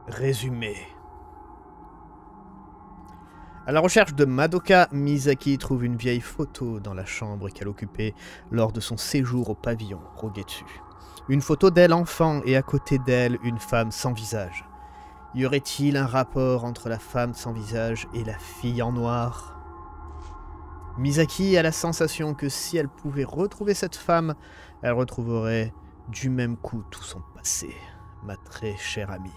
Résumé. À la recherche de Madoka, Misaki trouve une vieille photo dans la chambre qu'elle occupait lors de son séjour au pavillon Rogetsu. Une photo d'elle enfant et à côté d'elle une femme sans visage. Y aurait-il un rapport entre la femme sans visage et la fille en noir? Misaki a la sensation que si elle pouvait retrouver cette femme, elle retrouverait du même coup tout son passé, ma très chère amie.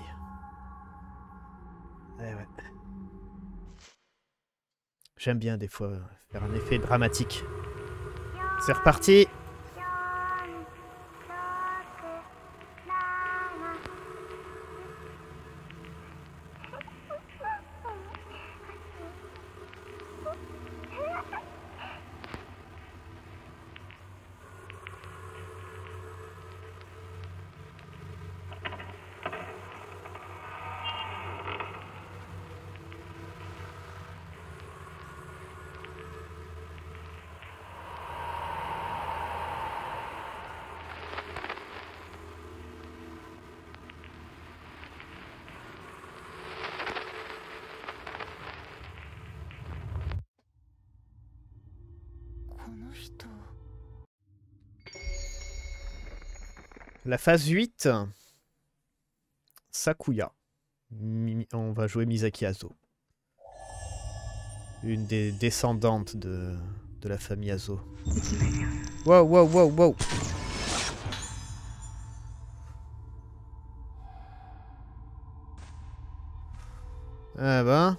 Eh ouais. J'aime bien des fois faire un effet dramatique. C'est reparti. La phase 8. Sakuya. On va jouer Misaki Azo. Une des descendantes de la famille Azo. Wow, wow, wow, wow. Ah ben.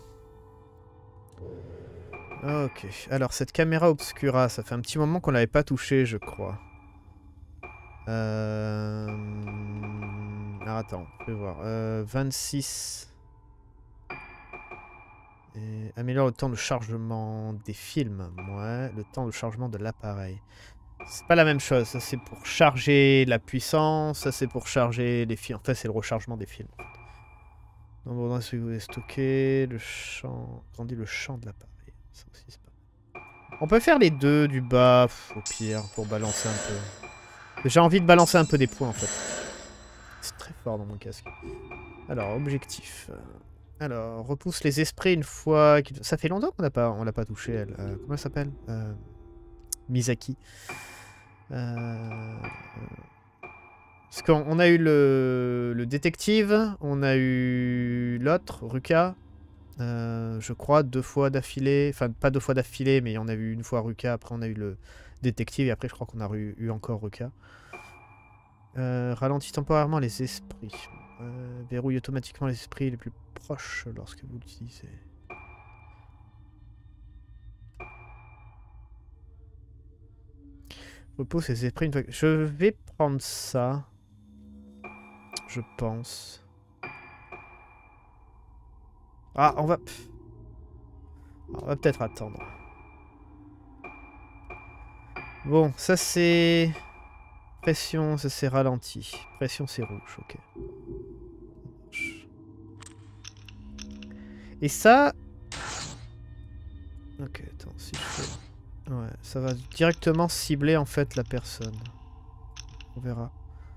Ok. Alors, cette caméra obscura, ça fait un petit moment qu'on l'avait pas touchée, je crois. Alors, attends, je vais voir. 26. Et améliore le temps de chargement des films. Ouais, le temps de chargement de l'appareil. C'est pas la même chose. Ça, c'est pour charger la puissance. Ça, c'est pour charger les films. Enfin, c'est le rechargement des films. Nombre d'endroits où vous voulez stocker. Le champ. Grandit le champ de l'appareil. Ça aussi, c'est pas. On peut faire les deux du bas, au pire, pour balancer un peu. J'ai envie de balancer un peu des points, en fait. C'est très fort dans mon casque. Alors, objectif. Alors, repousse les esprits une fois... Ça fait longtemps qu'on l'a pas touché, elle. Comment elle s'appelle Misaki. Parce qu'on a eu le détective, on a eu l'autre, Ruka. Je crois 2 fois d'affilée. Enfin, pas 2 fois d'affilée, mais on a eu une fois Ruka. Après, on a eu le détective. Et après, je crois qu'on a eu encore Ruka. Ralentit temporairement les esprits. Verrouille automatiquement les esprits les plus proches lorsque vous l'utilisez. Repousse les esprits une fois... Je vais prendre ça. Je pense. Ah, on va peut-être attendre. Bon, ça c'est... Pression, ça c'est ralenti. Pression c'est rouge, ok. Et ça... Ok, attends, si je fais... Ouais, ça va directement cibler en fait la personne. On verra.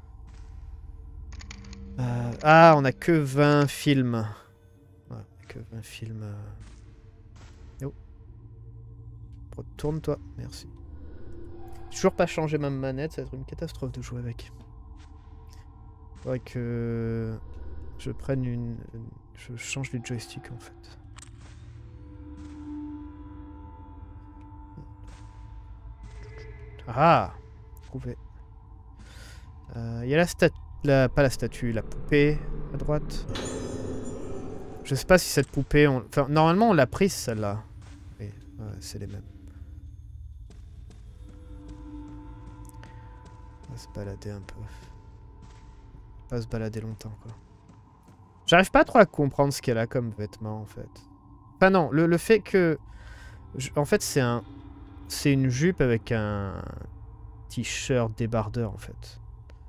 Ah, on a que 20 films. Ouais, que 20 films. Oh. Retourne-toi, merci. J'ai toujours pas changé ma manette, ça va être une catastrophe de jouer avec. Faudrait que je prenne une... Je change les joysticks en fait. Ah, trouvé. Il y a la statue... Pas la statue, la poupée à droite. Je sais pas si cette poupée... Enfin, normalement on l'a prise celle-là. Oui, ouais, c'est les mêmes. On va se balader un peu. Pas se balader longtemps quoi. J'arrive pas trop à comprendre ce qu'elle a comme vêtements en fait. Enfin non, le fait que... En fait c'est une jupe avec un t-shirt débardeur en fait.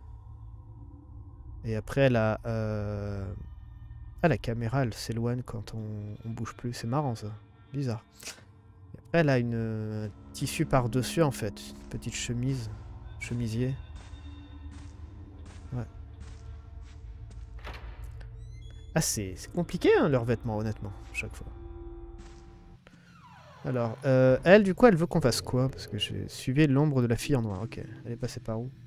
Et après elle a... Ah la caméra elle s'éloigne quand on bouge plus. C'est marrant ça. Bizarre. Et après elle a un tissu par-dessus en fait. Une petite chemise. Chemisier. Ouais. Ah, c'est compliqué, hein, leurs vêtements, honnêtement, chaque fois. Alors, elle, du coup, elle veut qu'on fasse quoi? Parce que j'ai suivi l'ombre de la fille en noir. Ok, elle est passée par où?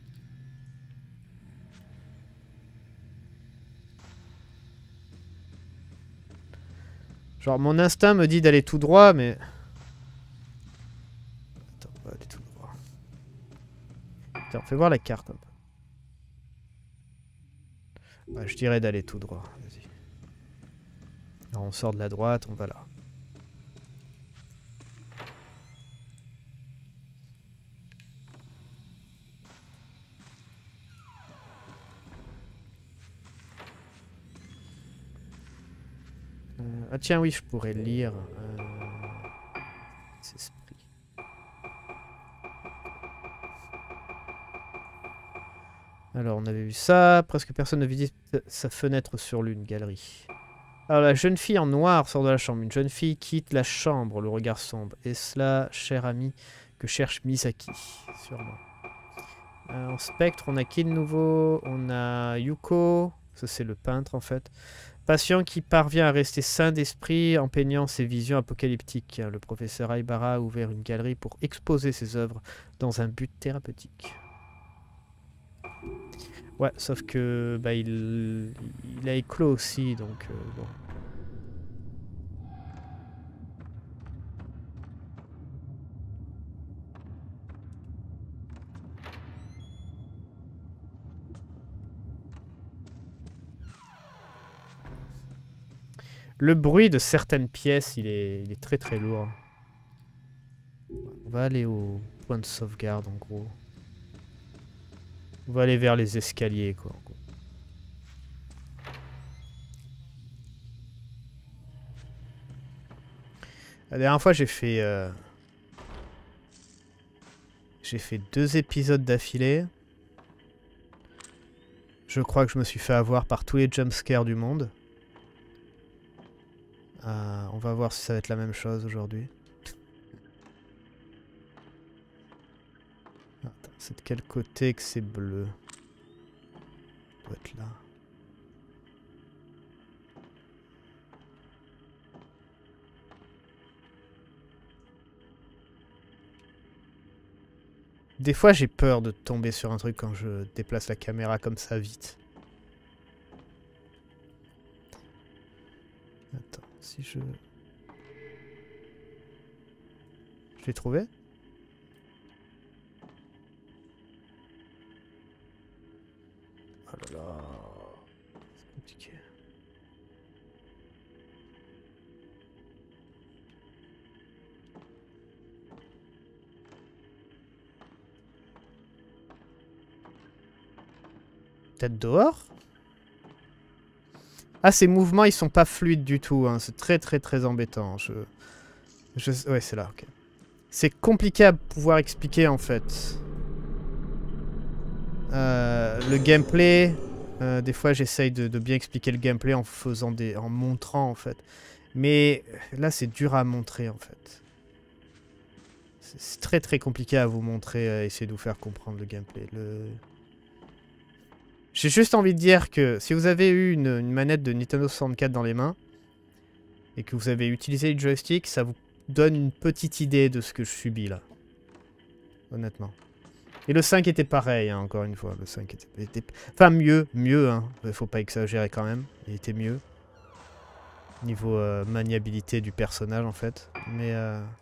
Genre, mon instinct me dit d'aller tout droit, mais... Attends, on va aller tout droit. Attends, fais voir la carte un peu. Ouais, je dirais d'aller tout droit, vas-y. Alors, on sort de la droite, on va là. Ah tiens, oui, je pourrais lire. Esprit. Alors, on avait vu ça. Presque personne ne visite sa fenêtre sur l'une galerie. Alors, la jeune fille en noir sort de la chambre. Une jeune fille quitte la chambre, le regard sombre. Est-ce là, cher ami, que cherche Misaki? Sûrement. En spectre, on a qui de nouveau? On a Yuko. Ça, c'est le peintre, en fait. Patient qui parvient à rester sain d'esprit en peignant ses visions apocalyptiques. Le professeur Aibara a ouvert une galerie pour exposer ses œuvres dans un but thérapeutique. Ouais, sauf que bah, il a éclos aussi, donc bon. Le bruit de certaines pièces, il est très très lourd. On va aller au point de sauvegarde en gros. On va aller vers les escaliers quoi. La dernière fois j'ai fait 2 épisodes d'affilée. Je crois que je me suis fait avoir par tous les jumpscares du monde. On va voir si ça va être la même chose aujourd'hui. C'est de quel côté que c'est bleu? Ça doit être là. Des fois j'ai peur de tomber sur un truc quand je déplace la caméra comme ça vite. Attends, si je... Je l'ai trouvé? Oh là là... C'est compliqué. Peut-être dehors? Ah, ces mouvements, ils sont pas fluides du tout. Hein. C'est très très très embêtant. Ouais, c'est là, ok. C'est compliqué à pouvoir expliquer, en fait. Le gameplay... des fois, j'essaye de bien expliquer le gameplay en faisant en montrant, en fait. Mais là, c'est dur à montrer, en fait. C'est très très compliqué à vous montrer, essayer de vous faire comprendre le gameplay. J'ai juste envie de dire que si vous avez eu une manette de Nintendo 64 dans les mains et que vous avez utilisé le joystick, ça vous donne une petite idée de ce que je subis là. Honnêtement. Et le 5 était pareil, hein, encore une fois. Le 5 était... Enfin, mieux, hein. Faut pas exagérer quand même. Il était mieux. Niveau maniabilité du personnage, en fait. Mais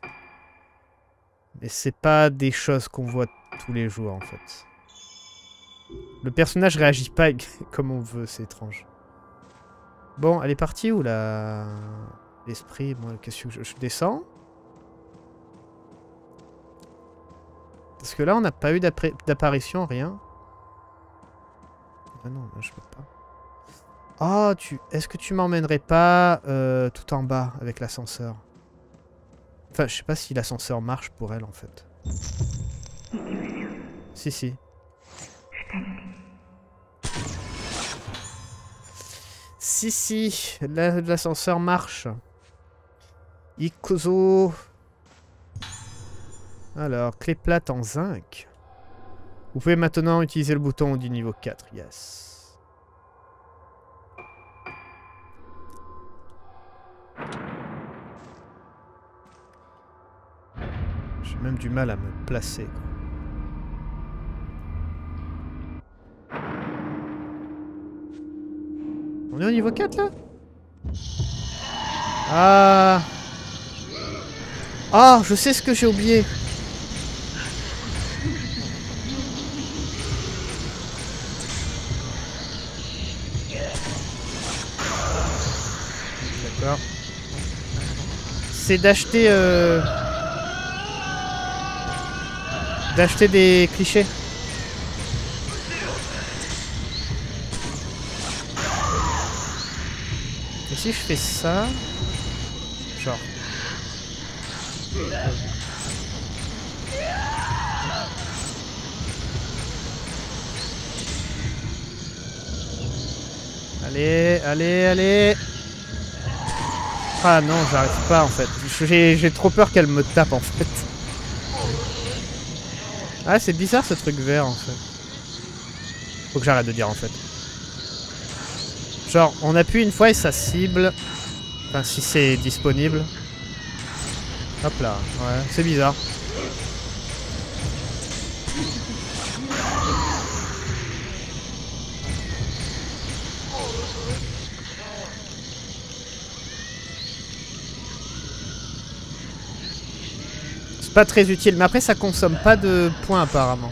c'est pas des choses qu'on voit tous les jours, en fait. Le personnage réagit pas comme on veut, c'est étrange. Bon, elle est partie où, là? L'esprit, moi, qu'est-ce que je descends? Parce que là, on n'a pas eu d'apparition, rien. Ah non, là, je peux pas. Oh, est-ce que tu m'emmènerais pas tout en bas avec l'ascenseur? Enfin, je sais pas si l'ascenseur marche pour elle, en fait. Si, si. Si, l'ascenseur marche. Ikozo. Alors, clé plate en zinc. Vous pouvez maintenant utiliser le bouton du niveau 4, yes. J'ai même du mal à me placer, quoi. On est au niveau 4 là? Ah. Ah, je sais ce que j'ai oublié. D'accord. C'est d'acheter des clichés. Et si je fais ça, genre. Allez, allez, allez. Ah non, j'arrive pas en fait. J'ai trop peur qu'elle me tape en fait. Ah, c'est bizarre ce truc vert en fait. Faut que j'arrête de dire en fait. Genre, on appuie une fois et ça cible. Enfin, si c'est disponible. Hop là, ouais, c'est bizarre. C'est pas très utile, mais après ça consomme pas de points apparemment.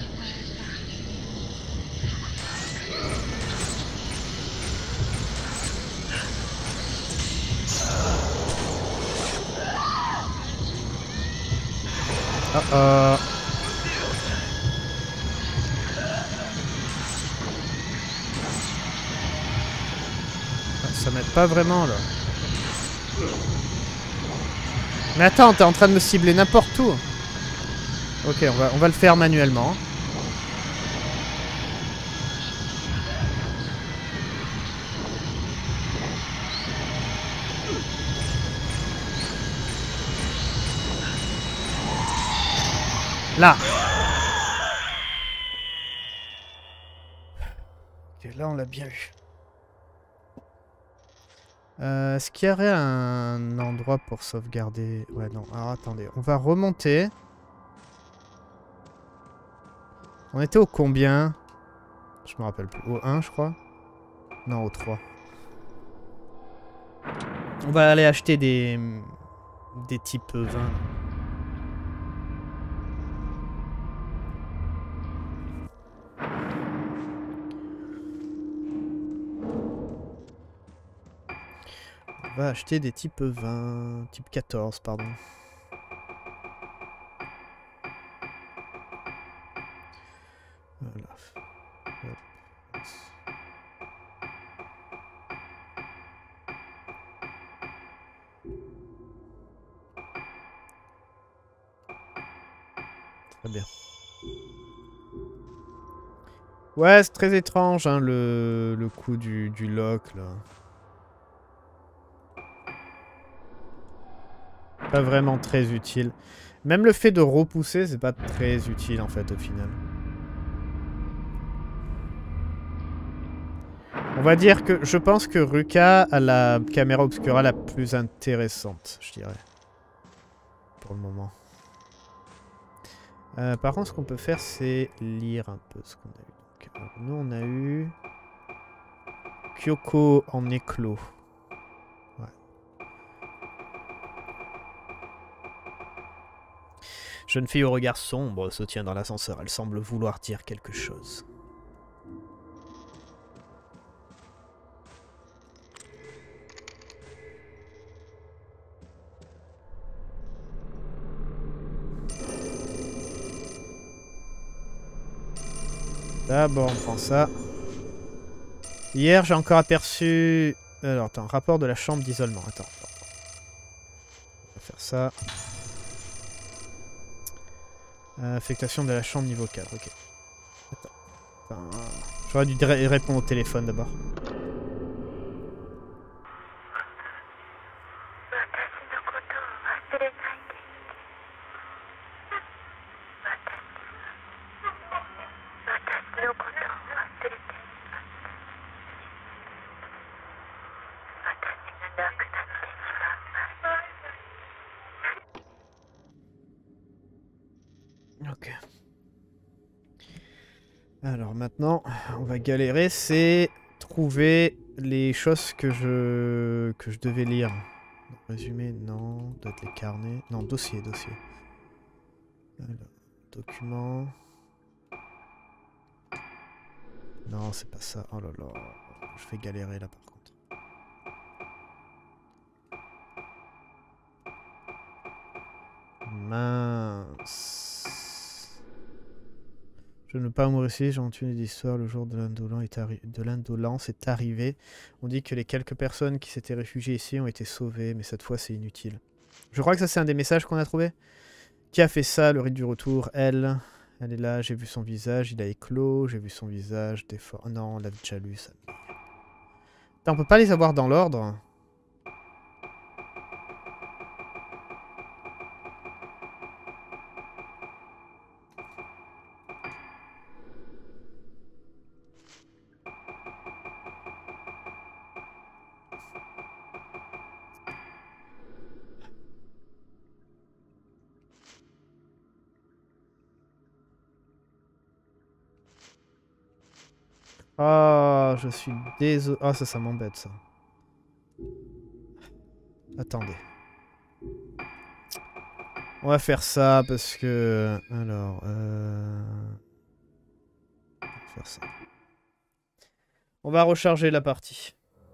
Oh oh. Ça m'aide pas vraiment là. Mais attends, t'es en train de me cibler n'importe où. Ok, on va le faire manuellement. Là. Ok, là on l'a bien eu. Est-ce qu'il y aurait un endroit pour sauvegarder? Ouais, non. Alors attendez, on va remonter. On était au combien? Je me rappelle plus. Au 1, je crois. Non, au 3. On va aller acheter des types 20. On va acheter des types 20. Type 14, pardon. Voilà. Hop. Très bien. Ouais, c'est très étrange, hein, le coup du lock, là. Pas vraiment très utile. Même le fait de repousser, c'est pas très utile, en fait, au final. On va dire que je pense que Ruka a la caméra obscura la plus intéressante, je dirais. Pour le moment. Par contre, ce qu'on peut faire, c'est lire un peu ce qu'on a eu. Donc, alors, nous, on a eu Kyoko en éclos. Ouais. Jeune fille au regard sombre se tient dans l'ascenseur. Elle semble vouloir dire quelque chose. D'abord, on prend ça. Hier, j'ai encore aperçu... Alors, attends, rapport de la chambre d'isolement. Attends. On va faire ça. Affectation de la chambre niveau 4, ok. Attends. Enfin, j'aurais dû répondre au téléphone d'abord. Alors maintenant, on va galérer, c'est trouver les choses que je devais lire. Résumé, non. Doit être les carnets. Non, dossier. Alors, document. Non, c'est pas ça. Oh là là. Je vais galérer là par contre. Mince. Je ne veux pas mourir ici, j'ai entendu l'histoire, le jour de l'indolence est arrivé. On dit que les quelques personnes qui s'étaient réfugiées ici ont été sauvées, mais cette fois c'est inutile. Je crois que ça c'est un des messages qu'on a trouvé. Qui a fait ça, le rite du retour? Elle. Elle est là, j'ai vu son visage, il a éclos, j'ai vu son visage, des fois... Oh non, on l'a déjà lu, ça. Attends, on peut pas les avoir dans l'ordre? Oh, je suis désolé. Oh, ça m'embête, ça. Attendez. On va faire ça parce que... Alors, on va faire ça. On va recharger la partie.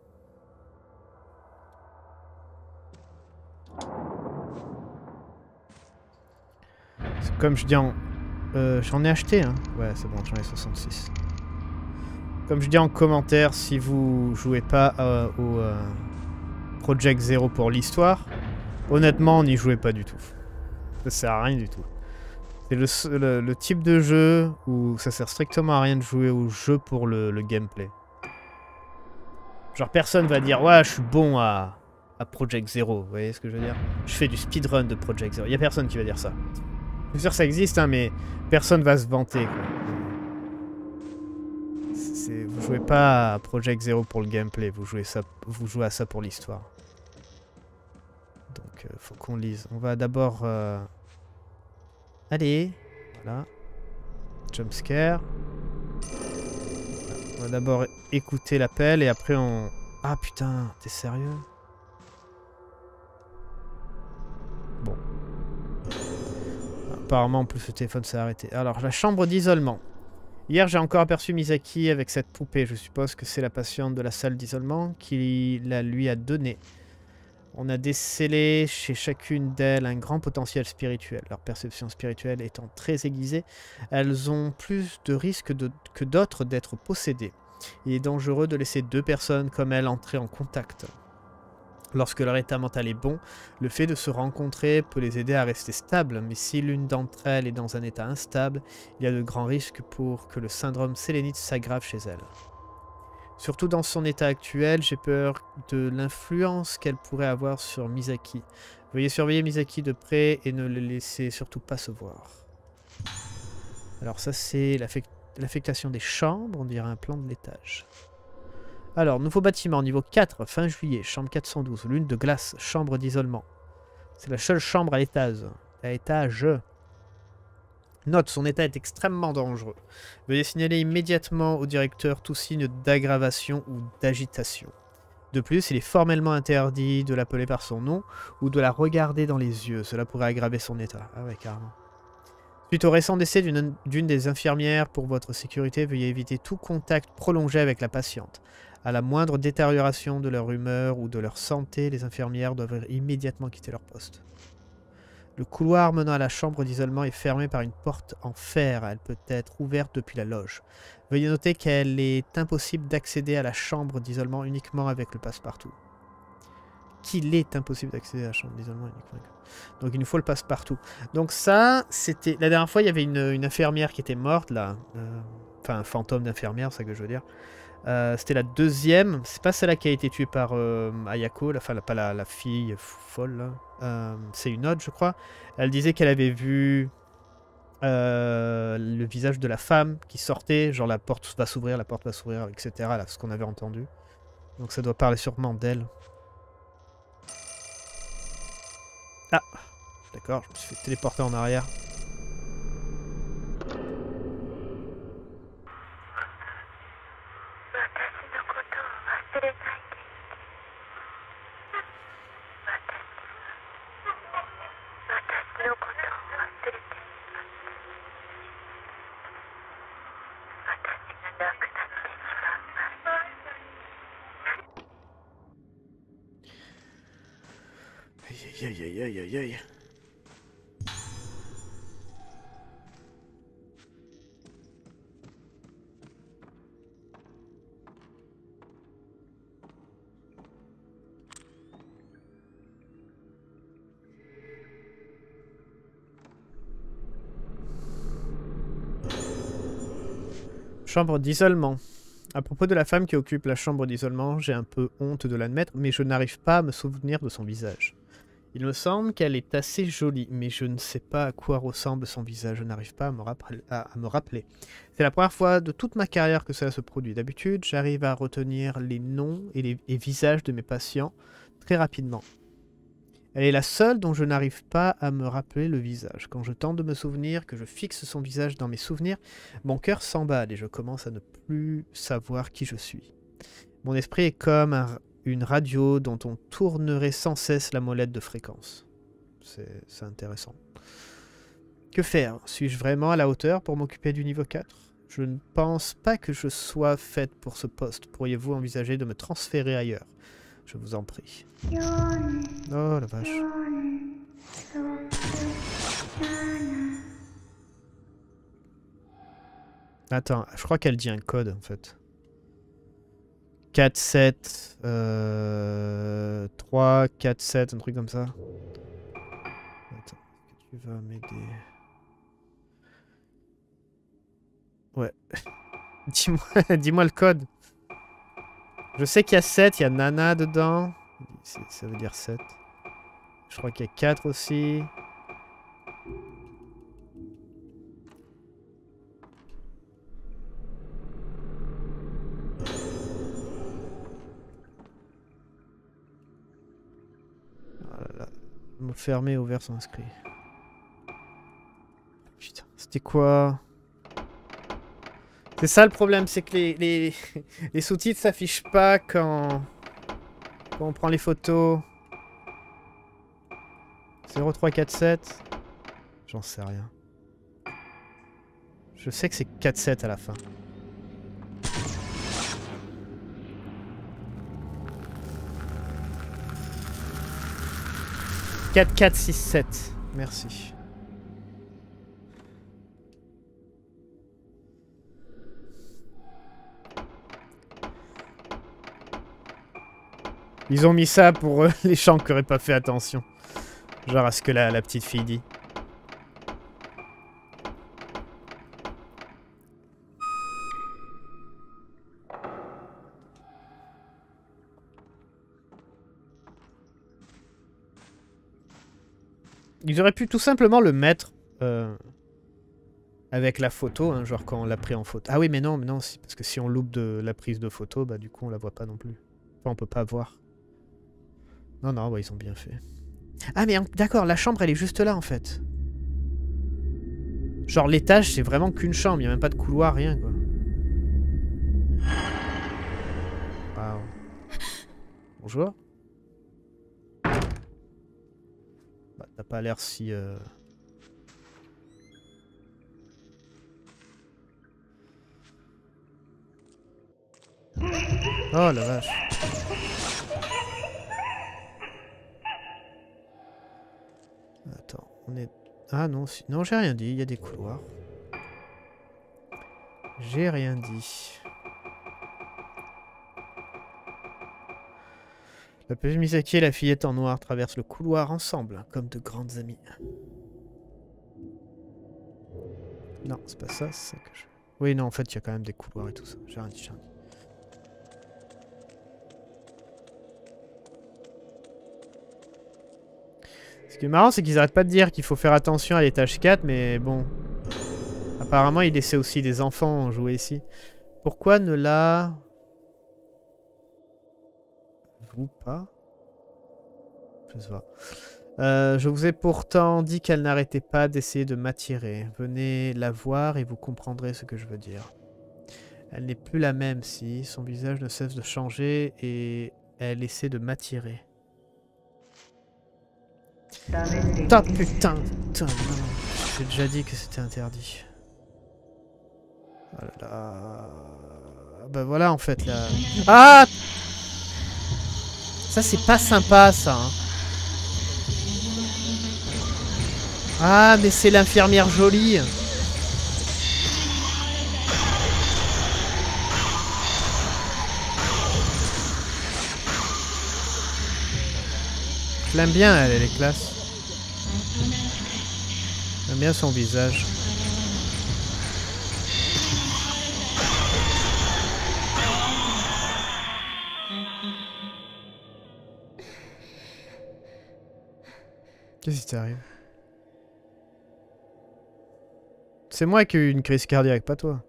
Comme je dis en... j'en ai acheté, hein. Ouais, c'est bon, j'en ai 66. Comme je dis en commentaire, si vous jouez pas au Project Zero pour l'histoire, honnêtement, n'y jouez pas du tout. Ça sert à rien du tout. C'est le type de jeu où ça sert strictement à rien de jouer au jeu pour le gameplay. Genre personne va dire ouais je suis bon à Project Zero, vous voyez ce que je veux dire? Je fais du speedrun de Project Zero. Il y a personne qui va dire ça. Je suis sûr que ça existe hein, mais personne va se vanter quoi. Vous jouez pas à Project Zero pour le gameplay, vous jouez à ça pour l'histoire. Donc faut qu'on lise. On va d'abord allez, voilà. Jumpscare. On va d'abord écouter l'appel et après on... Ah putain, t'es sérieux? Bon. Apparemment, en plus, le téléphone s'est arrêté. Alors, la chambre d'isolement. Hier, j'ai encore aperçu Misaki avec cette poupée. Je suppose que c'est la patiente de la salle d'isolement qui la lui a donnée. On a décelé chez chacune d'elles un grand potentiel spirituel. Leur perception spirituelle étant très aiguisée, elles ont plus de risques que d'autres d'être possédées. Il est dangereux de laisser deux personnes comme elles entrer en contact. Lorsque leur état mental est bon, le fait de se rencontrer peut les aider à rester stables, mais si l'une d'entre elles est dans un état instable, il y a de grands risques pour que le syndrome sélénite s'aggrave chez elle. Surtout dans son état actuel, j'ai peur de l'influence qu'elle pourrait avoir sur Misaki. Veuillez surveiller Misaki de près et ne le laissez surtout pas se voir. Alors ça c'est l'affectation des chambres, on dirait un plan de l'étage. Alors, nouveau bâtiment, niveau 4, fin juillet, chambre 412, lune de glace, chambre d'isolement. C'est la seule chambre à l'étage. Note, son état est extrêmement dangereux. Veuillez signaler immédiatement au directeur tout signe d'aggravation ou d'agitation. De plus, il est formellement interdit de l'appeler par son nom ou de la regarder dans les yeux. Cela pourrait aggraver son état. Ah ouais, carrément. Suite au récent décès d'une des infirmières, pour votre sécurité, veuillez éviter tout contact prolongé avec la patiente. À la moindre détérioration de leur humeur ou de leur santé, les infirmières doivent immédiatement quitter leur poste. Le couloir menant à la chambre d'isolement est fermé par une porte en fer. Elle peut être ouverte depuis la loge. Veuillez noter qu'il est impossible d'accéder à la chambre d'isolement uniquement avec le passe-partout. Qu'il est impossible d'accéder à la chambre d'isolement uniquement. Donc il nous faut le passe-partout. Donc ça, c'était... La dernière fois, il y avait une infirmière qui était morte, là. Enfin, un fantôme d'infirmière, c'est ça que je veux dire. C'était la deuxième. C'est pas celle-là qui a été tuée par Ayako, pas la fille folle, là. C'est une autre, je crois. Elle disait qu'elle avait vu le visage de la femme qui sortait. Genre la porte va s'ouvrir, etc. Là, ce qu'on avait entendu. Donc ça doit parler sûrement d'elle. Ah, d'accord, je me suis fait téléporter en arrière. Aïe, aïe, aïe, aïe, aïe, aïe. Chambre d'isolement. À propos de la femme qui occupe la chambre d'isolement, j'ai un peu honte de l'admettre, mais je n'arrive pas à me souvenir de son visage. Il me semble qu'elle est assez jolie, mais je ne sais pas à quoi ressemble son visage. Je n'arrive pas à me rappeler. C'est la première fois de toute ma carrière que cela se produit. D'habitude, j'arrive à retenir les noms et les visages de mes patients très rapidement. Elle est la seule dont je n'arrive pas à me rappeler le visage. Quand je tente de me souvenir, que je fixe son visage dans mes souvenirs, mon cœur s'emballe et je commence à ne plus savoir qui je suis. Mon esprit est comme une radio dont on tournerait sans cesse la molette de fréquence. C'est intéressant. Que faire? Suis-je vraiment à la hauteur pour m'occuper du niveau 4? Je ne pense pas que je sois faite pour ce poste. Pourriez-vous envisager de me transférer ailleurs? Je vous en prie. Oh la vache. Attends, je crois qu'elle dit un code en fait. 4, 7, 3, 4, 7, un truc comme ça. Attends, est-ce que tu vas m'aider? Ouais. Dis-moi le code. Je sais qu'il y a 7, il y a Nana dedans. Ça veut dire 7. Je crois qu'il y a 4 aussi. Voilà. Mot fermé, ouvert sont inscrits. Putain, c'était quoi? C'est ça le problème, c'est que les sous-titres s'affichent pas quand on prend les photos. 0347. J'en sais rien. Je sais que c'est 47 à la fin. « 4467. Merci. Ils ont mis ça pour les gens qui n'auraient pas fait attention. Genre à ce que la petite fille dit. Ils auraient pu tout simplement le mettre avec la photo, hein, genre quand on l'a pris en photo. Ah oui, mais non, parce que si on loupe de la prise de photo, bah du coup on la voit pas non plus. Enfin, on peut pas voir. Non, bah, ils ont bien fait. Ah mais d'accord, la chambre elle est juste là en fait. Genre l'étage c'est vraiment qu'une chambre, il n'y a même pas de couloir, rien quoi. Waouh. Bonjour. Bah t'as pas l'air si... Oh la vache. Attends, on est... Ah non, non j'ai rien dit, il y a des couloirs. J'ai rien dit. La petite Misaki et la fillette en noir traversent le couloir ensemble, comme de grandes amies. Non, c'est pas ça, c'est ça que je... Oui, non, en fait, il y a quand même des couloirs et tout ça. J'ai rien dit, Ce qui est marrant, c'est qu'ils arrêtent pas de dire qu'il faut faire attention à l'étage 4, mais bon... Apparemment, ils laissaient aussi des enfants jouer ici. Pourquoi ne la... Vous pas? Je sais pas. Je vous ai pourtant dit qu'elle n'arrêtait pas d'essayer de m'attirer. Venez la voir et vous comprendrez ce que je veux dire. Elle n'est plus la même si son visage ne cesse de changer et elle essaie de m'attirer. Oh putain, non. J'ai déjà dit que c'était interdit. Oh là là. Bah voilà en fait là. Ah! Ça c'est pas sympa ça. Hein. Ah, mais c'est l'infirmière jolie. Je l'aime bien, elle est classe. J'aime bien son visage. Qu'est-ce qui t'arrive? C'est moi qui ai eu une crise cardiaque, pas toi.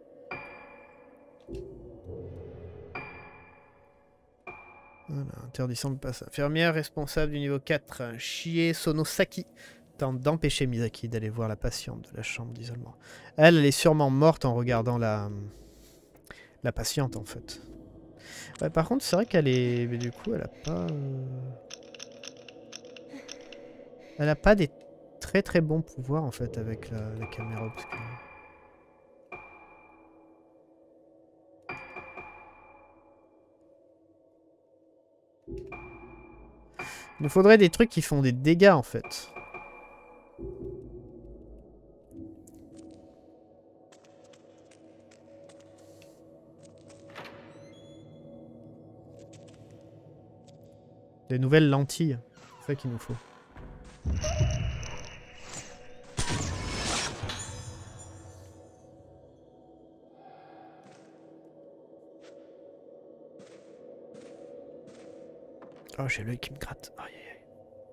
Voilà, interdisant le passe. Infirmière responsable du niveau 4, Chie Sonosaki, tente d'empêcher Misaki d'aller voir la patiente de la chambre d'isolement. Elle est sûrement morte en regardant la patiente, en fait. Ouais, par contre, c'est vrai qu'elle est... Mais du coup, elle a pas... Elle a pas des très très bons pouvoirs, en fait, avec la caméra obscure. Il nous faudrait des trucs qui font des dégâts, en fait. Des nouvelles lentilles. C'est ça qu'il nous faut. Oh, j'ai l'œil qui me gratte. Aïe, aïe, aïe.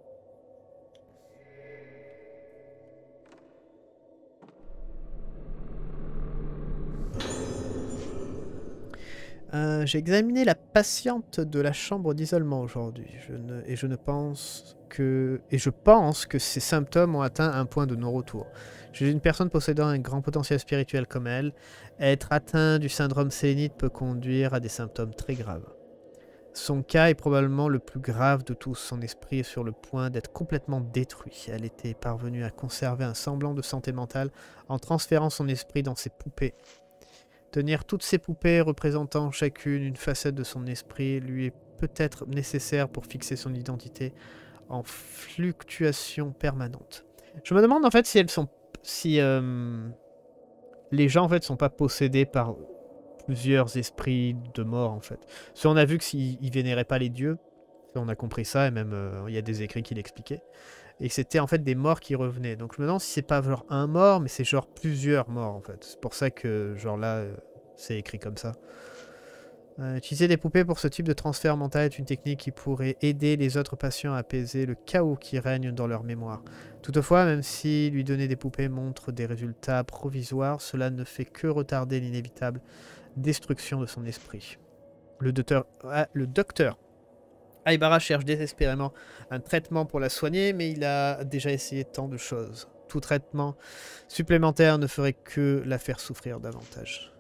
J'ai examiné la patiente de la chambre d'isolement aujourd'hui. Je pense que ses symptômes ont atteint un point de non-retour. Chez une personne possédant un grand potentiel spirituel comme elle, être atteint du syndrome sélénite peut conduire à des symptômes très graves. Son cas est probablement le plus grave de tous. Son esprit est sur le point d'être complètement détruit. Elle était parvenue à conserver un semblant de santé mentale en transférant son esprit dans ses poupées. Tenir toutes ces poupées représentant chacune une facette de son esprit lui est peut-être nécessaire pour fixer son identité en fluctuation permanente. Je me demande en fait si elles sont... si les gens en fait sont pas possédés par plusieurs esprits de mort en fait. Parce qu'on a vu que s'ils vénéraient pas les dieux, on a compris ça et même il y a des écrits qui l'expliquaient. Et c'était en fait des morts qui revenaient. Donc je me demande si c'est pas genre un mort, mais c'est genre plusieurs morts en fait. C'est pour ça que genre là, c'est écrit comme ça. Utiliser des poupées pour ce type de transfert mental est une technique qui pourrait aider les autres patients à apaiser le chaos qui règne dans leur mémoire. Toutefois, même si lui donner des poupées montre des résultats provisoires, cela ne fait que retarder l'inévitable destruction de son esprit. Le docteur Aibara cherche désespérément un traitement pour la soigner, mais il a déjà essayé tant de choses. Tout traitement supplémentaire ne ferait que la faire souffrir davantage.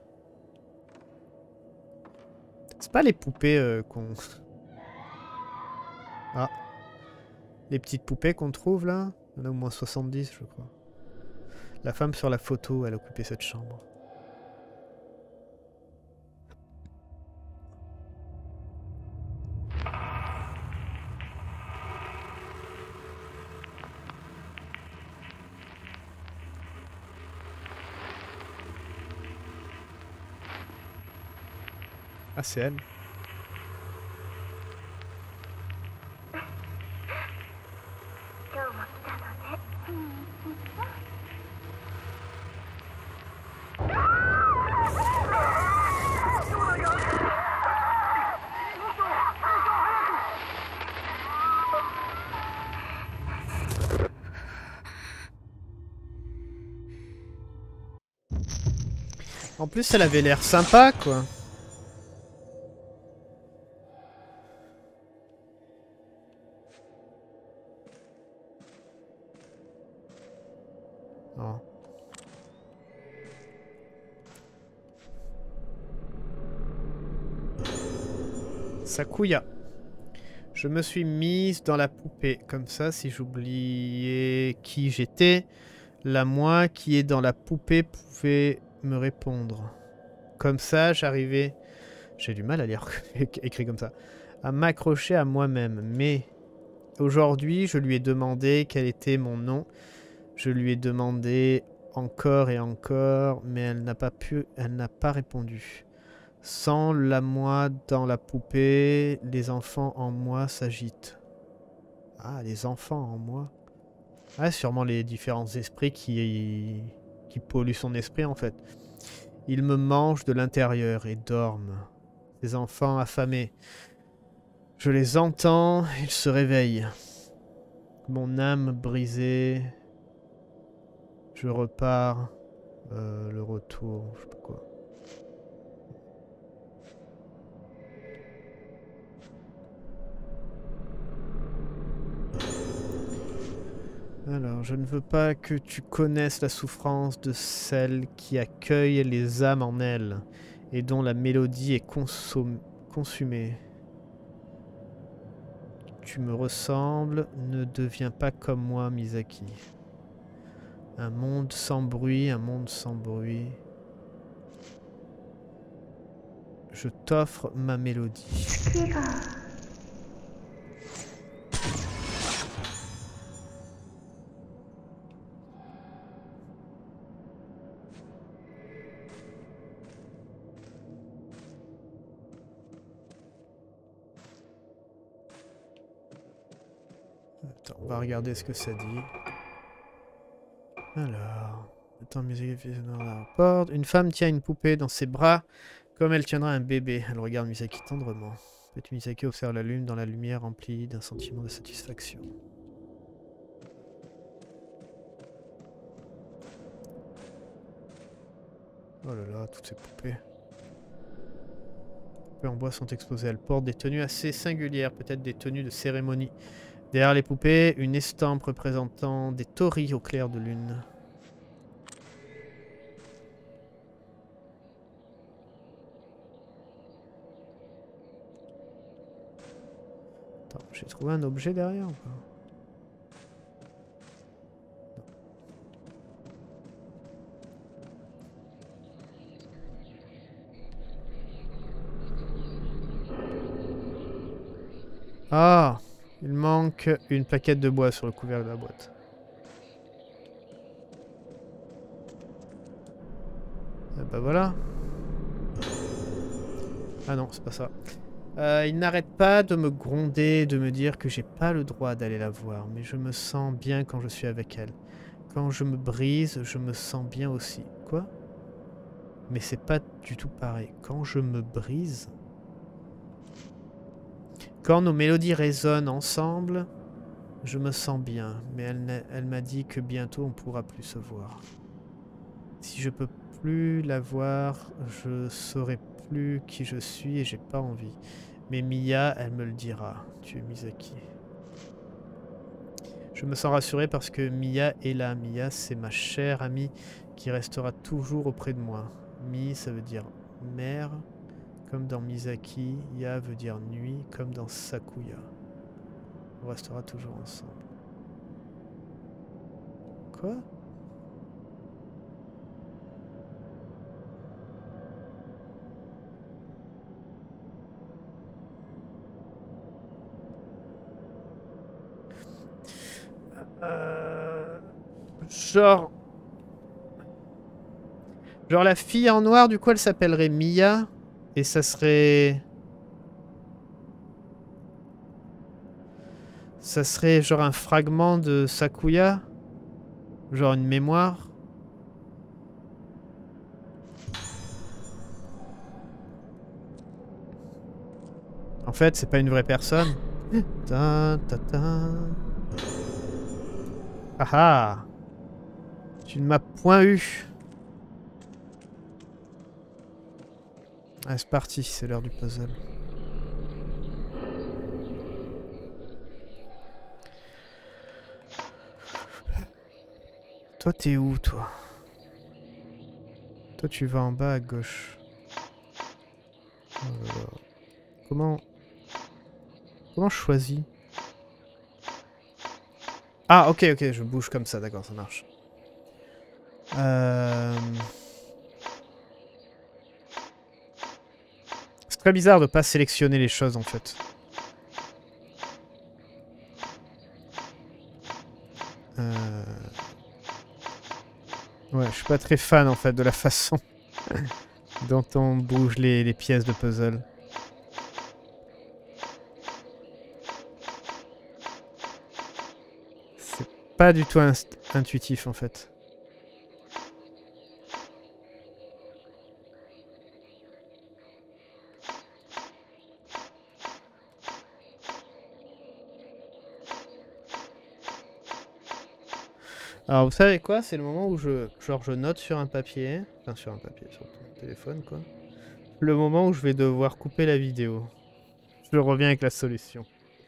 C'est pas les poupées qu'on... Ah. Les petites poupées qu'on trouve là. Il y en a au moins 70 je crois. La femme sur la photo, elle occupait cette chambre. Ah, c'est elle. En plus, elle avait l'air sympa, quoi. Oh. Sakuya. Je me suis mise dans la poupée. Comme ça, si j'oubliais qui j'étais, la moi qui est dans la poupée pouvait me répondre. Comme ça, j'arrivais... J'ai du mal à lire écrit comme ça. À m'accrocher à moi-même. Mais aujourd'hui, je lui ai demandé quel était mon nom. Je lui ai demandé encore et encore, mais elle n'a pas répondu. Sans la moi dans la poupée, les enfants en moi s'agitent. Ah, les enfants en moi. Ah, sûrement les différents esprits qui polluent son esprit en fait. Ils me mangent de l'intérieur et dorment. Ces enfants affamés. Je les entends, ils se réveillent. Mon âme brisée. Je repars. Le retour, je sais pas quoi. Alors, je ne veux pas que tu connaisses la souffrance de celle qui accueille les âmes en elle et dont la mélodie est consumée. Tu me ressembles, ne deviens pas comme moi, Misaki. Un monde sans bruit, un monde sans bruit. Je t'offre ma mélodie. Attends, on va regarder ce que ça dit. Alors, attends, Misaki dans la porte. Une femme tient une poupée dans ses bras comme elle tiendrait un bébé. Elle regarde Misaki tendrement. Petit Misaki observe la lune dans la lumière remplie d'un sentiment de satisfaction. Oh là là, toutes ces poupées. Les poupées en bois sont exposées. Elles portent des tenues assez singulières, peut-être des tenues de cérémonie. Derrière les poupées, une estampe représentant des torii au clair de lune. Attends, j'ai trouvé un objet derrière ou pas? Ah, il manque une plaquette de bois sur le couvercle de la boîte. Ah bah voilà. Ah non, c'est pas ça. Il n'arrête pas de me gronder, de me dire que j'ai pas le droit d'aller la voir, mais je me sens bien quand je suis avec elle. Quand je me brise, je me sens bien aussi. Quoi? Mais c'est pas du tout pareil. Quand je me brise... Quand nos mélodies résonnent ensemble, je me sens bien. Mais elle m'a dit que bientôt on pourra plus se voir. Si je peux plus la voir, je saurai plus qui je suis et j'ai pas envie. Mais Miya, elle me le dira. Tu es Misaki. Je me sens rassuré parce que Miya est là. Miya, c'est ma chère amie qui restera toujours auprès de moi. Mi, ça veut dire mère, comme dans Misaki. Ya veut dire nuit, comme dans Sakuya. On restera toujours ensemble. Quoi? Genre... Genre la fille en noir, du coup, elle s'appellerait Miya. Et ça serait... Ça serait genre un fragment de Sakuya. Genre une mémoire. En fait, c'est pas une vraie personne. Ta, ta, ta. Ah ah! Tu ne m'as point eu. Ah, c'est parti, c'est l'heure du puzzle. Toi, t'es où, toi? Toi, tu vas en bas à gauche. Oh là là. Comment je choisis? Ah, ok, ok, je bouge comme ça, d'accord, ça marche. C'est très bizarre de pas sélectionner les choses, en fait. Ouais, je suis pas très fan en fait de la façon dont on bouge les pièces de puzzle. C'est pas du tout intuitif en fait. Alors vous savez quoi? C'est le moment où je note sur un papier, enfin sur un papier, sur ton téléphone quoi. Le moment où je vais devoir couper la vidéo. Je reviens avec la solution.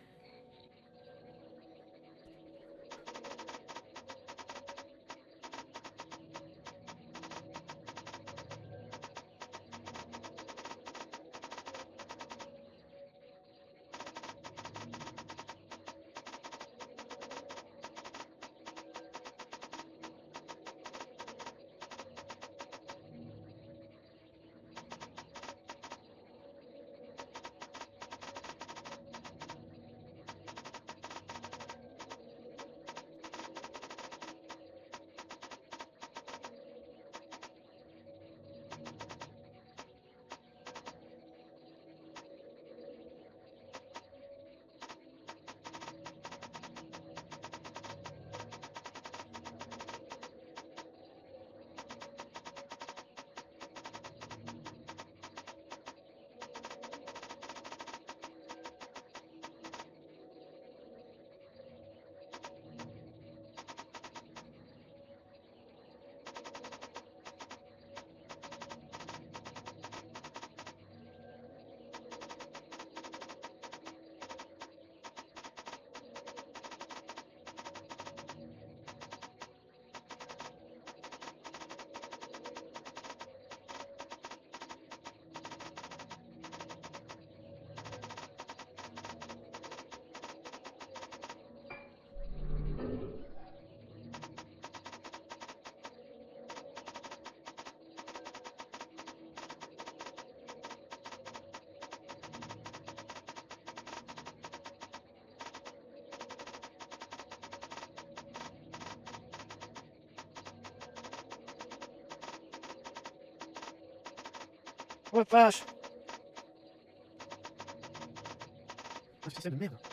Ouais, vache! C'est de merde.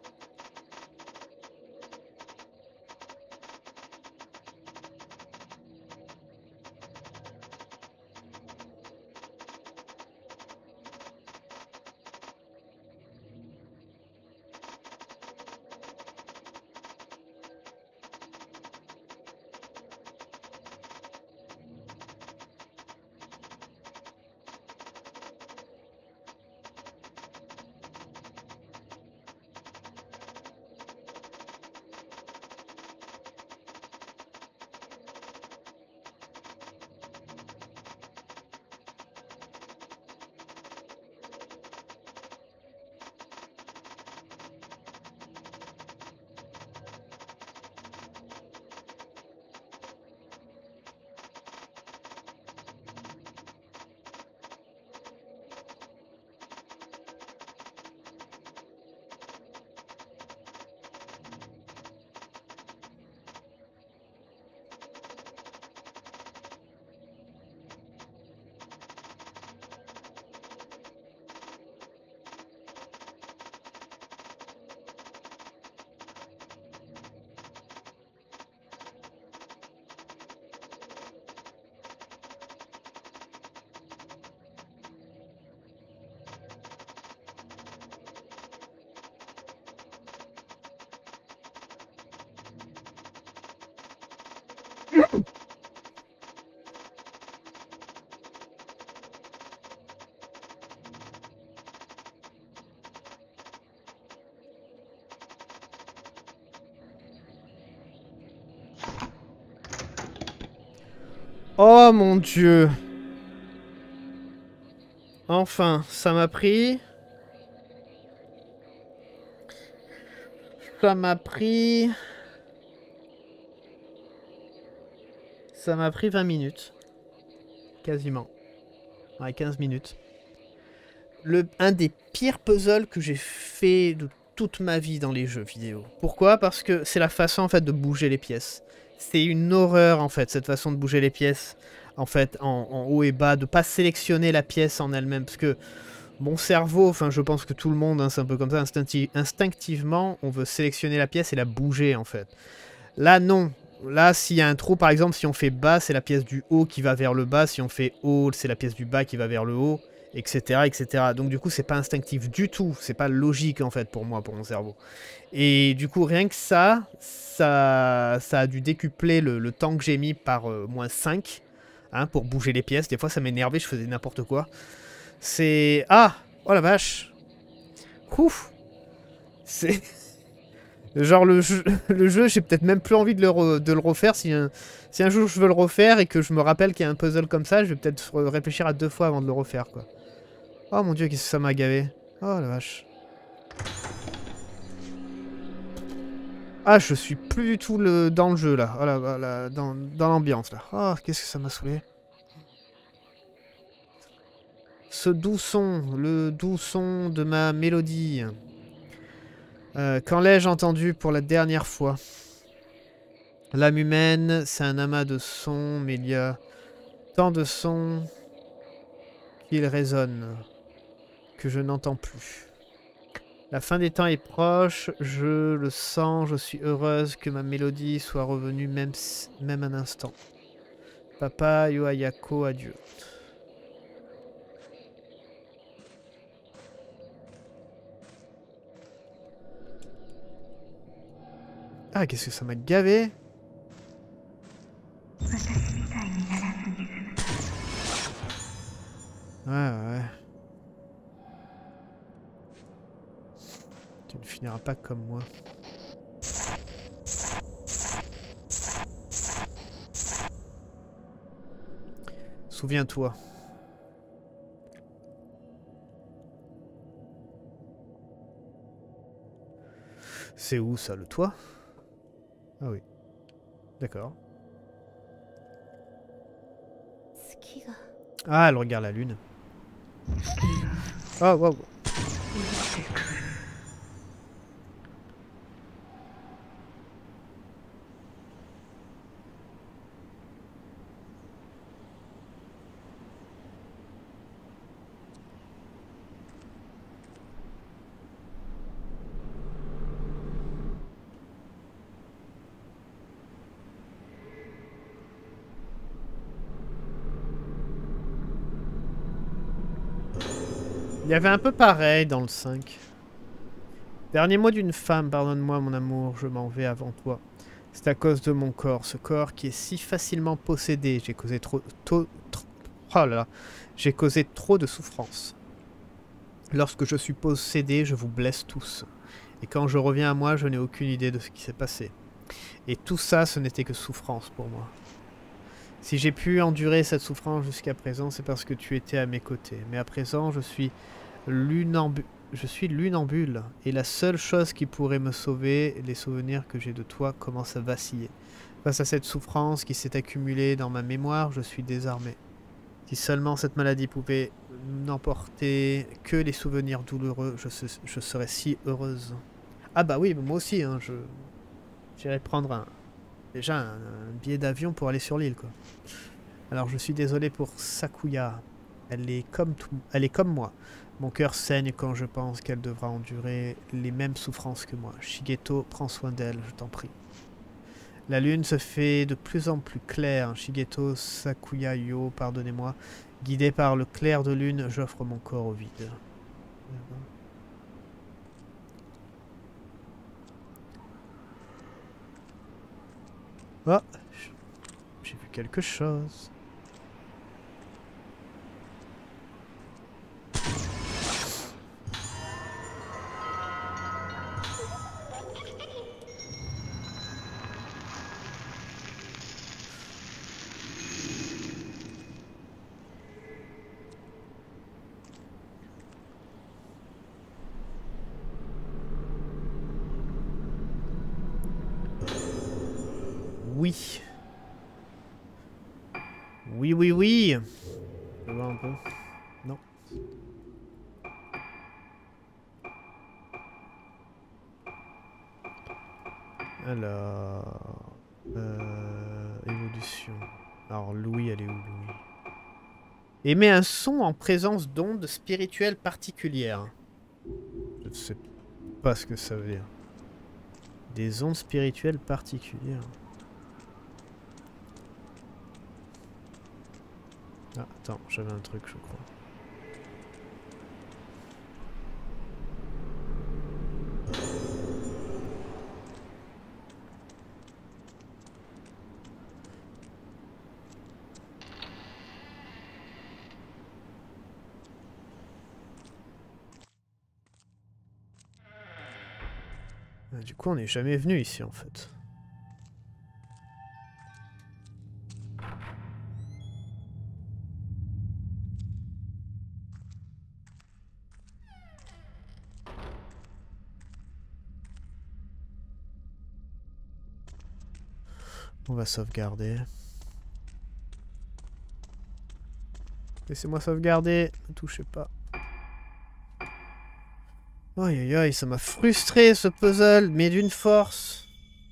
Oh mon Dieu! Enfin, ça m'a pris... Ça m'a pris 20 minutes. Quasiment. Ouais, 15 minutes. Un des pires puzzles que j'ai fait de toute ma vie dans les jeux vidéo. Pourquoi? Parce que c'est la façon en fait de bouger les pièces. C'est une horreur en fait, cette façon de bouger les pièces. En fait, en haut et bas, de pas sélectionner la pièce en elle-même. Parce que mon cerveau, enfin je pense que tout le monde, hein, c'est un peu comme ça, instinctivement, on veut sélectionner la pièce et la bouger en fait. Là non. Là, s'il y a un trou, par exemple, si on fait bas, c'est la pièce du haut qui va vers le bas. Si on fait haut, c'est la pièce du bas qui va vers le haut, etc. etc. Donc du coup, c'est pas instinctif du tout. C'est pas logique en fait pour moi, pour mon cerveau. Et du coup, rien que ça a dû décupler le temps que j'ai mis par moins 5 hein, pour bouger les pièces. Des fois, ça m'énervait, je faisais n'importe quoi. C'est... Ah! Oh la vache! Ouf! C'est... Genre le jeu j'ai peut-être même plus envie de le refaire. Si un jour je veux le refaire et que je me rappelle qu'il y a un puzzle comme ça, je vais peut-être réfléchir à 2 fois avant de le refaire, quoi. Oh mon dieu, qu'est-ce que ça m'a gavé. Oh la vache. Ah, je suis plus du tout dans le jeu, là. Oh là, dans l'ambiance, là. Oh, qu'est-ce que ça m'a saoulé. Ce doux son, le doux son de ma mélodie. Quand l'ai-je entendu pour la dernière fois? L'âme humaine, c'est un amas de sons, mais il y a tant de sons qu'il résonne, que je n'entends plus. La fin des temps est proche, je le sens, je suis heureuse que ma mélodie soit revenue même un instant. Papa, Yoayako, adieu. Ah, qu'est-ce que ça m'a gavé? Ouais. Tu ne finiras pas comme moi. Souviens-toi. C'est où ça, le toit? Ah oui. D'accord. Ah, elle regarde la lune. Oh, wow. Il y avait un peu pareil dans le 5. Dernier mot d'une femme, pardonne-moi mon amour, je m'en vais avant toi. C'est à cause de mon corps, ce corps qui est si facilement possédé. J'ai causé oh là là. J'ai causé trop de souffrance. Lorsque je suis possédé, je vous blesse tous. Et quand je reviens à moi, je n'ai aucune idée de ce qui s'est passé. Et tout ça, ce n'était que souffrance pour moi. Si j'ai pu endurer cette souffrance jusqu'à présent, c'est parce que tu étais à mes côtés. Mais à présent, je suis lunambule, et la seule chose qui pourrait me sauver, les souvenirs que j'ai de toi commencent à vaciller. Face à cette souffrance qui s'est accumulée dans ma mémoire, je suis désarmé. Si seulement cette maladie pouvait n'emporter que les souvenirs douloureux, je serais si heureuse. Ah bah oui, moi aussi, hein, j'irais prendre déjà un billet d'avion pour aller sur l'île, quoi. Alors je suis désolé pour Sakuya. Elle est comme moi. Mon cœur saigne quand je pense qu'elle devra endurer les mêmes souffrances que moi. Shigeto, prends soin d'elle, je t'en prie. La lune se fait de plus en plus claire. Shigeto, Sakuya, Yo, pardonnez-moi. Guidé par le clair de lune, j'offre mon corps au vide. Oh, j'ai vu quelque chose. Oui. Oui. Je vois un peu. Non. Alors... Louis, elle est où, Louis? Émet un son en présence d'ondes spirituelles particulières. Je ne sais pas ce que ça veut dire. Des ondes spirituelles particulières. Ah, attends, j'avais un truc, je crois. Ah, du coup, on n'est jamais venu ici, en fait. On va sauvegarder. Laissez-moi sauvegarder. Ne touchez pas. Aïe aïe aïe, ça m'a frustré ce puzzle, mais d'une force.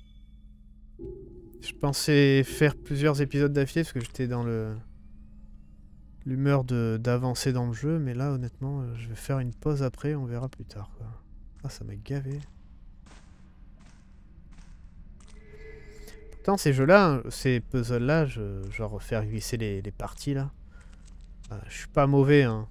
Je pensais faire plusieurs épisodes d'affilée parce que j'étais dans l'humeur d'avancer dans le jeu, mais là honnêtement, je vais faire une pause après, on verra plus tard, quoi. Ah, ça m'a gavé. Pourtant, ces jeux-là, ces puzzles-là, genre faire glisser les parties là, je suis pas mauvais, hein.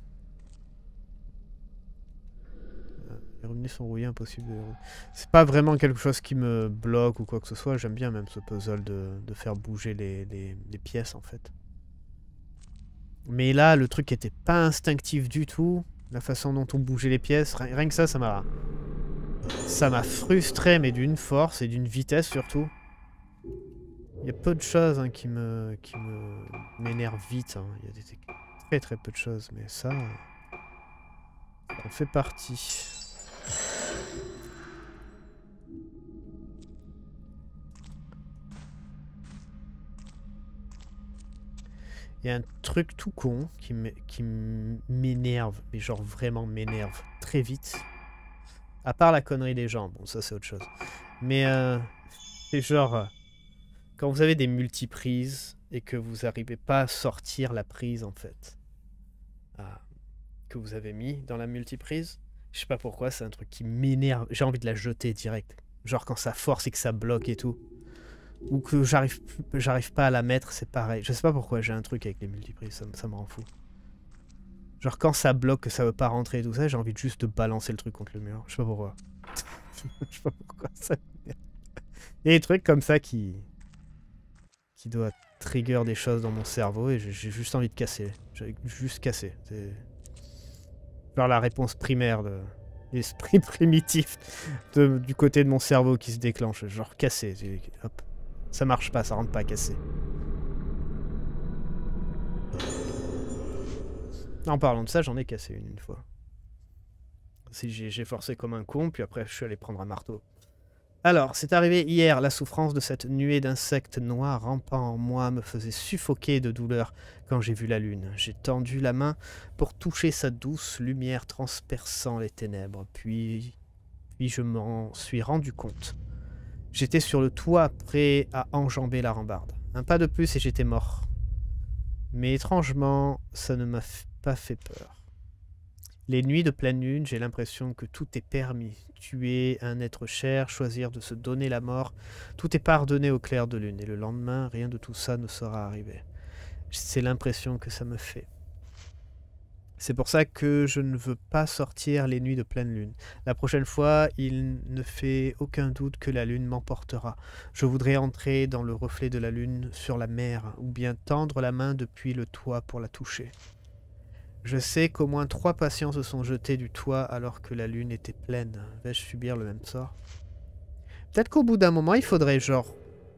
Les robinets sont rouillés, impossible de... C'est pas vraiment quelque chose qui me bloque ou quoi que ce soit. J'aime bien même ce puzzle de faire bouger les pièces en fait. Mais là, le truc était pas instinctif du tout. La façon dont on bougeait les pièces, rien que ça, ça m'a frustré, mais d'une force et d'une vitesse surtout. Il y a peu de choses hein, qui m'énervent vite. Hein. Il y a très peu de choses, mais ça en fait partie. Il y a un truc tout con qui m'énerve, mais genre vraiment m'énerve très vite. À part la connerie des gens, bon ça c'est autre chose. Mais c'est genre, quand vous avez des multiprises et que vous n'arrivez pas à sortir la prise en fait, que vous avez mis dans la multiprise, je sais pas pourquoi, c'est un truc qui m'énerve. J'ai envie de la jeter direct. Genre quand ça force et que ça bloque et tout. Ou que j'arrive pas à la mettre, c'est pareil. Je sais pas pourquoi, j'ai un truc avec les multiprises, ça me rend fou. Genre quand ça bloque, que ça veut pas rentrer et tout ça, j'ai envie de juste de balancer le truc contre le mur. Je sais pas pourquoi. Je sais pas pourquoi ça m'énerve. Il y a des trucs comme ça qui doivent trigger des choses dans mon cerveau et j'ai juste envie de casser. J'ai juste casser. C'est genre la réponse primaire de l'esprit primitif du côté de mon cerveau qui se déclenche. Genre casser. Hop. Ça marche pas, ça rentre pas, cassé. En parlant de ça, j'en ai cassé une fois. J'ai forcé comme un con, puis après je suis allé prendre un marteau. Alors, c'est arrivé hier, la souffrance de cette nuée d'insectes noirs rampant en moi me faisait suffoquer de douleur quand j'ai vu la lune. J'ai tendu la main pour toucher sa douce lumière transperçant les ténèbres, puis je m'en suis rendu compte. J'étais sur le toit, prêt à enjamber la rambarde. Un pas de plus et j'étais mort. Mais étrangement, ça ne m'a pas fait peur. Les nuits de pleine lune, j'ai l'impression que tout est permis. Tuer un être cher, choisir de se donner la mort, tout est pardonné au clair de lune. Et le lendemain, rien de tout ça ne sera arrivé. C'est l'impression que ça me fait. C'est pour ça que je ne veux pas sortir les nuits de pleine lune. La prochaine fois, il ne fait aucun doute que la lune m'emportera. Je voudrais entrer dans le reflet de la lune sur la mer, ou bien tendre la main depuis le toit pour la toucher. Je sais qu'au moins 3 patients se sont jetés du toit alors que la lune était pleine. Vais-je subir le même sort? Peut-être qu'au bout d'un moment, il faudrait genre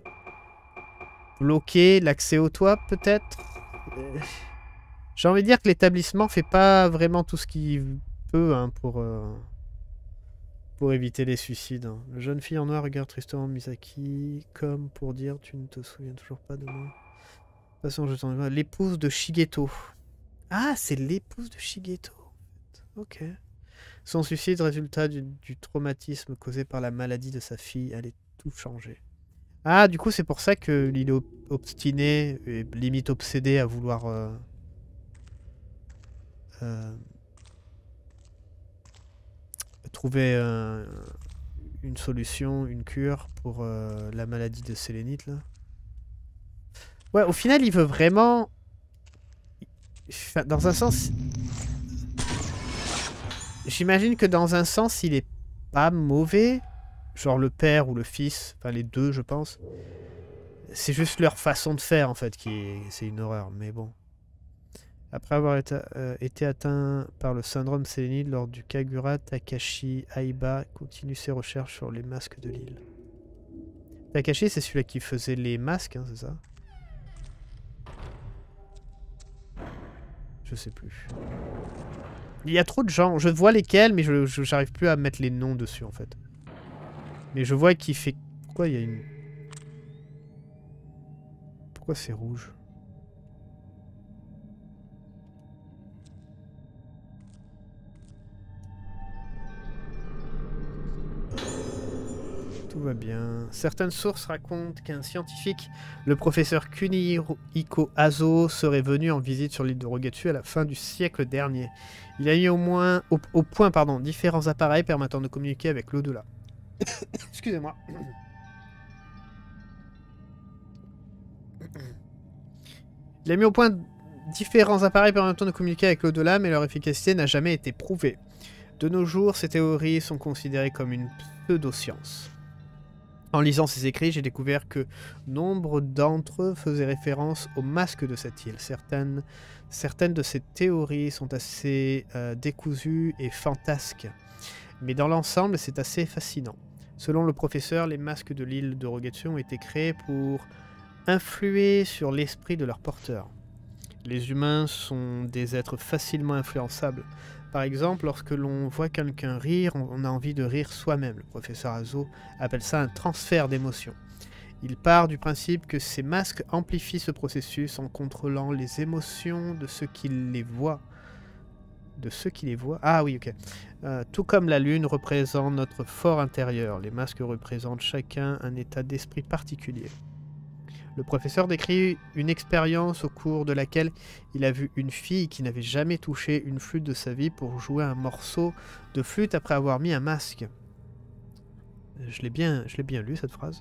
bloquer l'accès au toit, peut-être. J'ai envie de dire que l'établissement fait pas vraiment tout ce qu'il peut hein, pour éviter les suicides. Hein. La jeune fille en noir regarde tristement Misaki comme pour dire tu ne te souviens toujours pas de moi. Passons, je t'en vais. L'épouse de Shigeto. Ah, c'est l'épouse de Shigeto. Ok. Son suicide, résultat du traumatisme causé par la maladie de sa fille, allait tout changer. Ah, du coup, c'est pour ça qu'il est obstiné et limite obsédé à vouloir euh, trouver une solution, une cure pour la maladie de sélénite, là. Ouais, au final, il veut vraiment... Enfin, dans un sens... J'imagine que dans un sens, il est pas mauvais. Genre le père ou le fils, enfin les deux, je pense. C'est juste leur façon de faire, en fait, qui est... C'est une horreur, mais bon. Après avoir été atteint par le syndrome sélénite lors du Kagura, Takashi Aiba continue ses recherches sur les masques de l'île. Takashi, c'est celui qui faisait les masques, hein, c'est ça? Je sais plus. Il y a trop de gens. Je vois lesquels, mais je j'arrive plus à mettre les noms dessus, en fait. Mais je vois qu'il fait... Pourquoi il y a une... Pourquoi c'est rouge? Tout va bien. Certaines sources racontent qu'un scientifique, le professeur Kunihiko Aso, serait venu en visite sur l'île de Rogetsu à la fin du siècle dernier. Il a mis au point différents appareils permettant de communiquer avec l'au-delà. Excusez-moi. Il a mis au point différents appareils permettant de communiquer avec l'au-delà, mais leur efficacité n'a jamais été prouvée. De nos jours, ces théories sont considérées comme une pseudo-science. En lisant ces écrits, j'ai découvert que nombre d'entre eux faisaient référence aux masques de cette île. Certaines de ces théories sont assez décousues et fantasques, mais dans l'ensemble, c'est assez fascinant. Selon le professeur, les masques de l'île de Rogetsu ont été créés pour influer sur l'esprit de leurs porteurs. Les humains sont des êtres facilement influençables. Par exemple, lorsque l'on voit quelqu'un rire, on a envie de rire soi-même. Le professeur Aso appelle ça un transfert d'émotions. Il part du principe que ces masques amplifient ce processus en contrôlant les émotions de ceux qui les voient. De ceux qui les voient. Ah oui, ok. Tout comme la lune représente notre fort intérieur, les masques représentent chacun un état d'esprit particulier. Le professeur décrit une expérience au cours de laquelle il a vu une fille qui n'avait jamais touché une flûte de sa vie pour jouer un morceau de flûte après avoir mis un masque. Je l'ai bien lu cette phrase.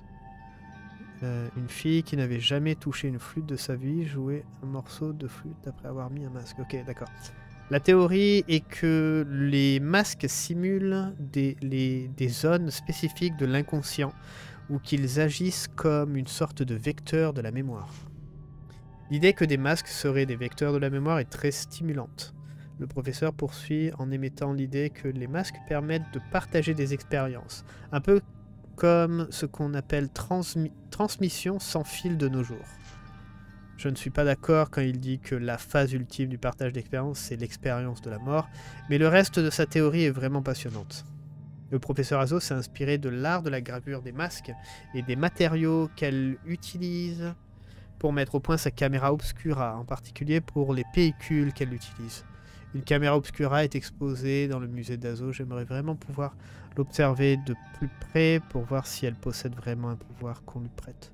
Une fille qui n'avait jamais touché une flûte de sa vie jouer un morceau de flûte après avoir mis un masque. Ok, d'accord. La théorie est que les masques simulent des zones spécifiques de l'inconscient ou qu'ils agissent comme une sorte de vecteur de la mémoire. L'idée que des masques seraient des vecteurs de la mémoire est très stimulante. Le professeur poursuit en émettant l'idée que les masques permettent de partager des expériences, un peu comme ce qu'on appelle transmission sans fil de nos jours. Je ne suis pas d'accord quand il dit que la phase ultime du partage d'expérience, c'est l'expérience de la mort, mais le reste de sa théorie est vraiment passionnante. Le professeur Aso s'est inspiré de l'art de la gravure des masques et des matériaux qu'elle utilise pour mettre au point sa caméra obscura, en particulier pour les pellicules qu'elle utilise. Une caméra obscura est exposée dans le musée d'Aso. J'aimerais vraiment pouvoir l'observer de plus près pour voir si elle possède vraiment un pouvoir qu'on lui prête.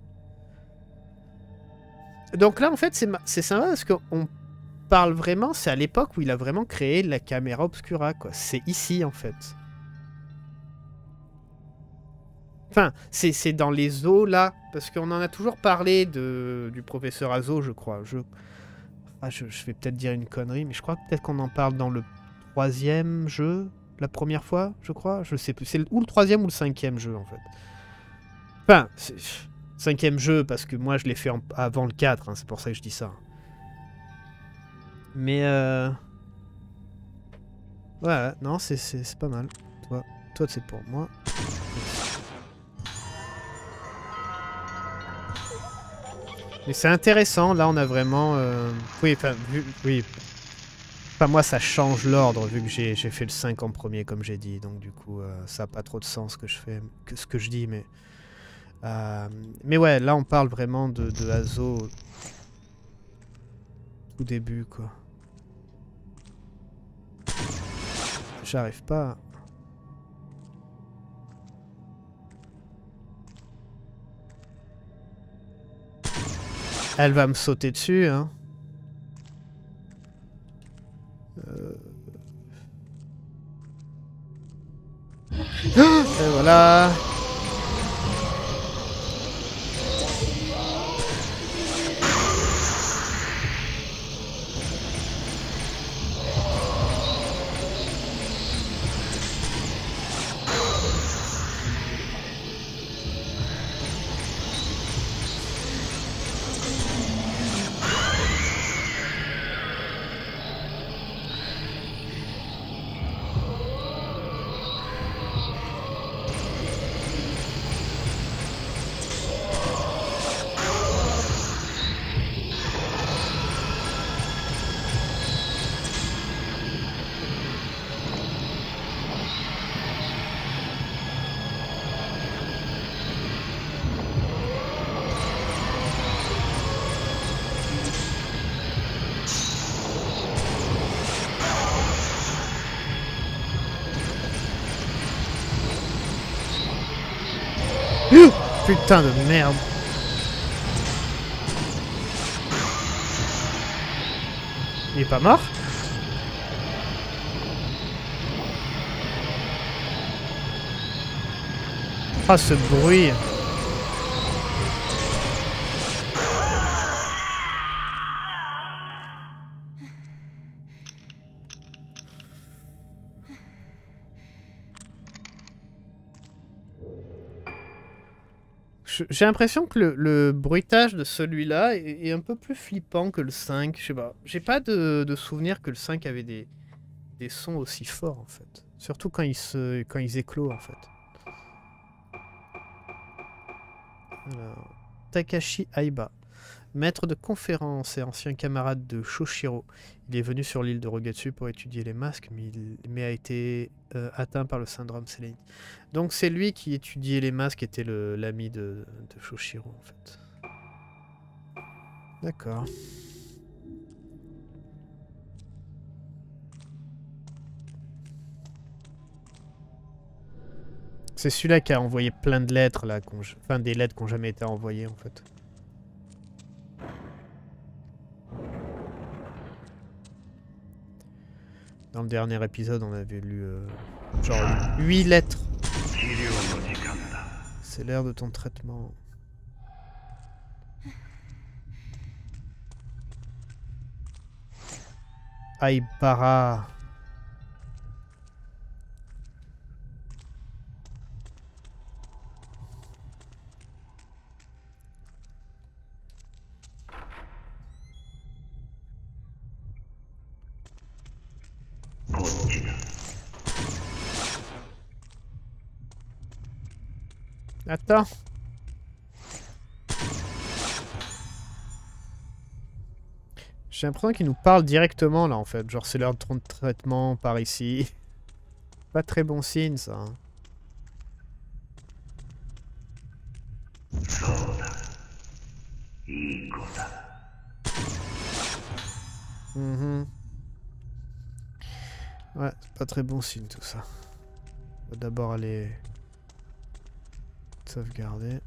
Donc là, en fait, c'est sympa parce qu'on parle vraiment, c'est à l'époque où il a vraiment créé la caméra obscura, quoi. C'est ici, en fait. Enfin, c'est dans les eaux, là, parce qu'on en a toujours parlé du professeur Aso, je crois. Je vais peut-être dire une connerie, mais je crois peut-être qu'on en parle dans le 3e jeu, la première fois, je crois. Je sais plus. C'est ou le 3e ou le 5e jeu, en fait. Enfin, 5e jeu, parce que moi, je l'ai fait avant le 4, hein, c'est pour ça que je dis ça. Mais, ouais, non, c'est pas mal. Toi, c'est pour moi. Mais c'est intéressant, là on a vraiment... Oui, enfin, oui. Enfin, moi ça change l'ordre, vu que j'ai fait le 5 en premier, comme j'ai dit. Donc du coup, ça n'a pas trop de sens ce que je dis, mais... mais ouais, là on parle vraiment de Aso... Tout début, quoi. J'arrive pas... Elle va me sauter dessus, hein. Et voilà. Putain de merde. Il est pas mort? Ah, ce bruit. J'ai l'impression que le bruitage de celui-là est un peu plus flippant que le 5. Je sais pas. J'ai pas de souvenir que le 5 avait des sons aussi forts, en fait. Surtout quand ils éclosent, en fait. Alors, Takashi Aiba, maître de conférence et ancien camarade de Shoshiro. Il est venu sur l'île de Rogetsu pour étudier les masques, mais a été atteint par le syndrome sélénite. Donc c'est lui qui étudiait les masques, était l'ami de Shoshiro, en fait. D'accord. C'est celui-là qui a envoyé plein de lettres, là, enfin des lettres qui n'ont jamais été envoyées, en fait. Dans le dernier épisode, on avait lu genre 8 lettres. C'est l'heure de ton traitement. Aibara. Attends. J'ai l'impression qu'il nous parle directement là en fait. Genre c'est l'heure de ton traitement par ici. Pas très bon signe ça. Hein. Ouais, c'est pas très bon signe tout ça. On va d'abord aller sauvegarder.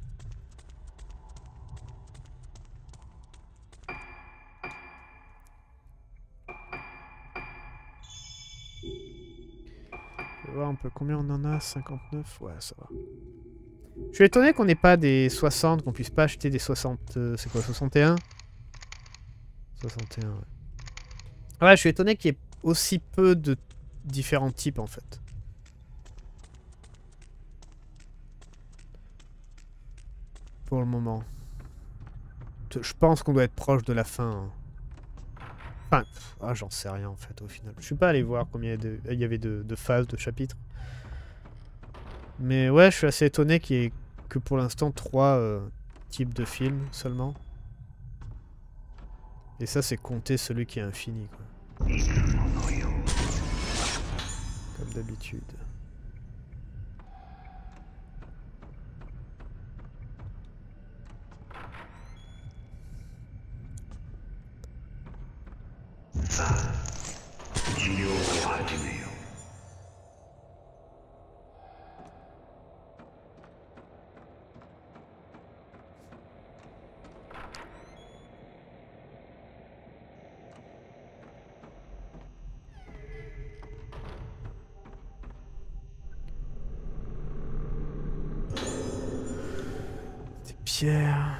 Je vais voir un peu combien on en a. 59? Ouais, ça va. Je suis étonné qu'on n'ait pas des 60, qu'on puisse pas acheter des 60... c'est quoi, 61? 61, ouais. Ouais, je suis étonné qu'il y ait aussi peu de différents types, en fait. Pour le moment. Je pense qu'on doit être proche de la fin. Hein. Enfin, j'en sais rien, en fait, au final. Je suis pas allé voir combien il y avait de phases, de chapitres. Mais ouais, je suis assez étonné qu'il y ait que pour l'instant 3 types de films seulement. Et ça, c'est compter celui qui est infini, quoi. Comme d'habitude. judiciaire.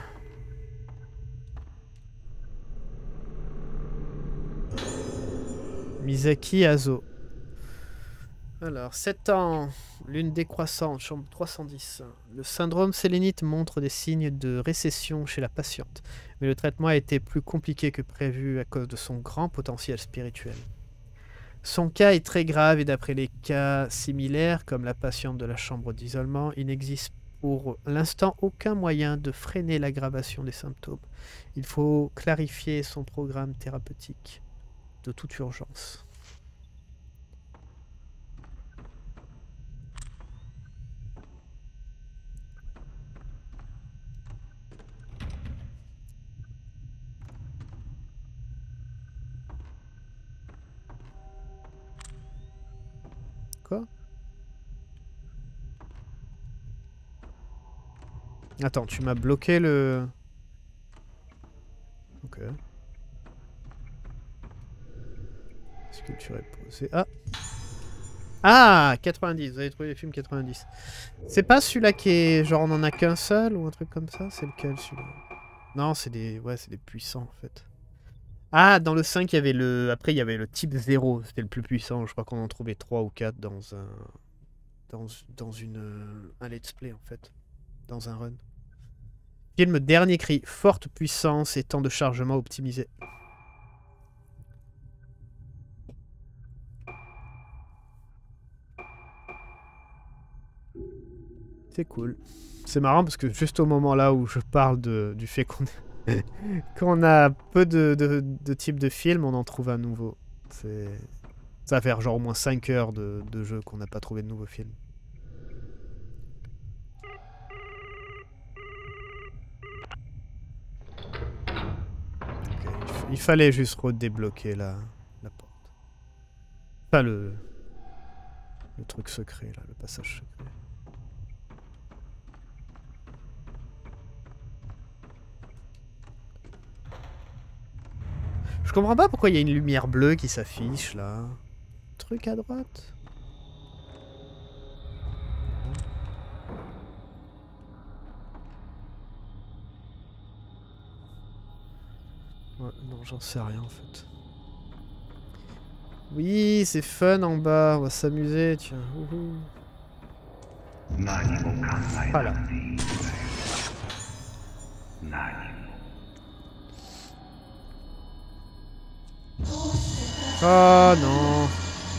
Misaki Azo. Alors, 7 ans, lune décroissante, chambre 310. Le syndrome sélénite montre des signes de récession chez la patiente, mais le traitement a été plus compliqué que prévu à cause de son grand potentiel spirituel. Son cas est très grave et d'après les cas similaires, comme la patiente de la chambre d'isolement, il n'existe pour l'instant aucun moyen de freiner l'aggravation des symptômes. Il faut clarifier son programme thérapeutique de toute urgence. Quoi? Attends, tu m'as bloqué le... Ok. Sculpture est posée. Ah! Ah! 90, vous avez trouvé les films 90. C'est pas celui-là qui est... Genre on en a qu'un seul ou un truc comme ça? C'est lequel celui-là? Non, c'est des... Ouais, c'est des puissants en fait. Ah, dans le 5, il y avait le... Après, il y avait le type 0. C'était le plus puissant. Je crois qu'on en trouvait 3 ou 4 dans un... Dans une... un let's play en fait. Dans un run. Film Dernier Cri. Forte puissance et temps de chargement optimisé. C'est cool. C'est marrant parce que juste au moment là où je parle du fait qu'on qu'on a peu de types de films, on en trouve un nouveau. Ça va faire genre au moins 5 heures de jeu qu'on n'a pas trouvé de nouveaux films. Okay. Il fallait juste redébloquer la porte. Pas le truc secret là, le passage secret. Je comprends pas pourquoi il y a une lumière bleue qui s'affiche là. Truc à droite. Ouais, non, j'en sais rien en fait. Oui, c'est fun en bas, on va s'amuser, tiens. Voilà. Oh non.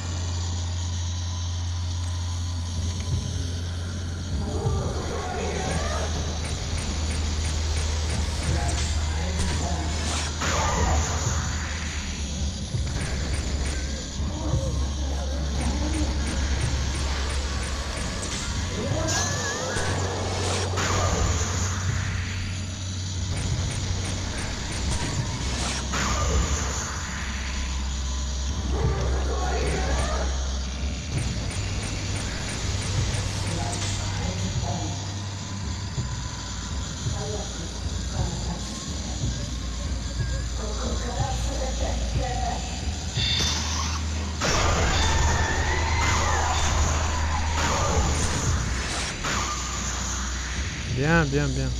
Bien, bien, bien.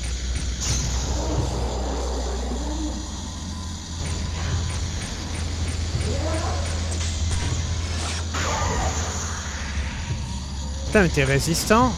Putain, mais t'es résistant.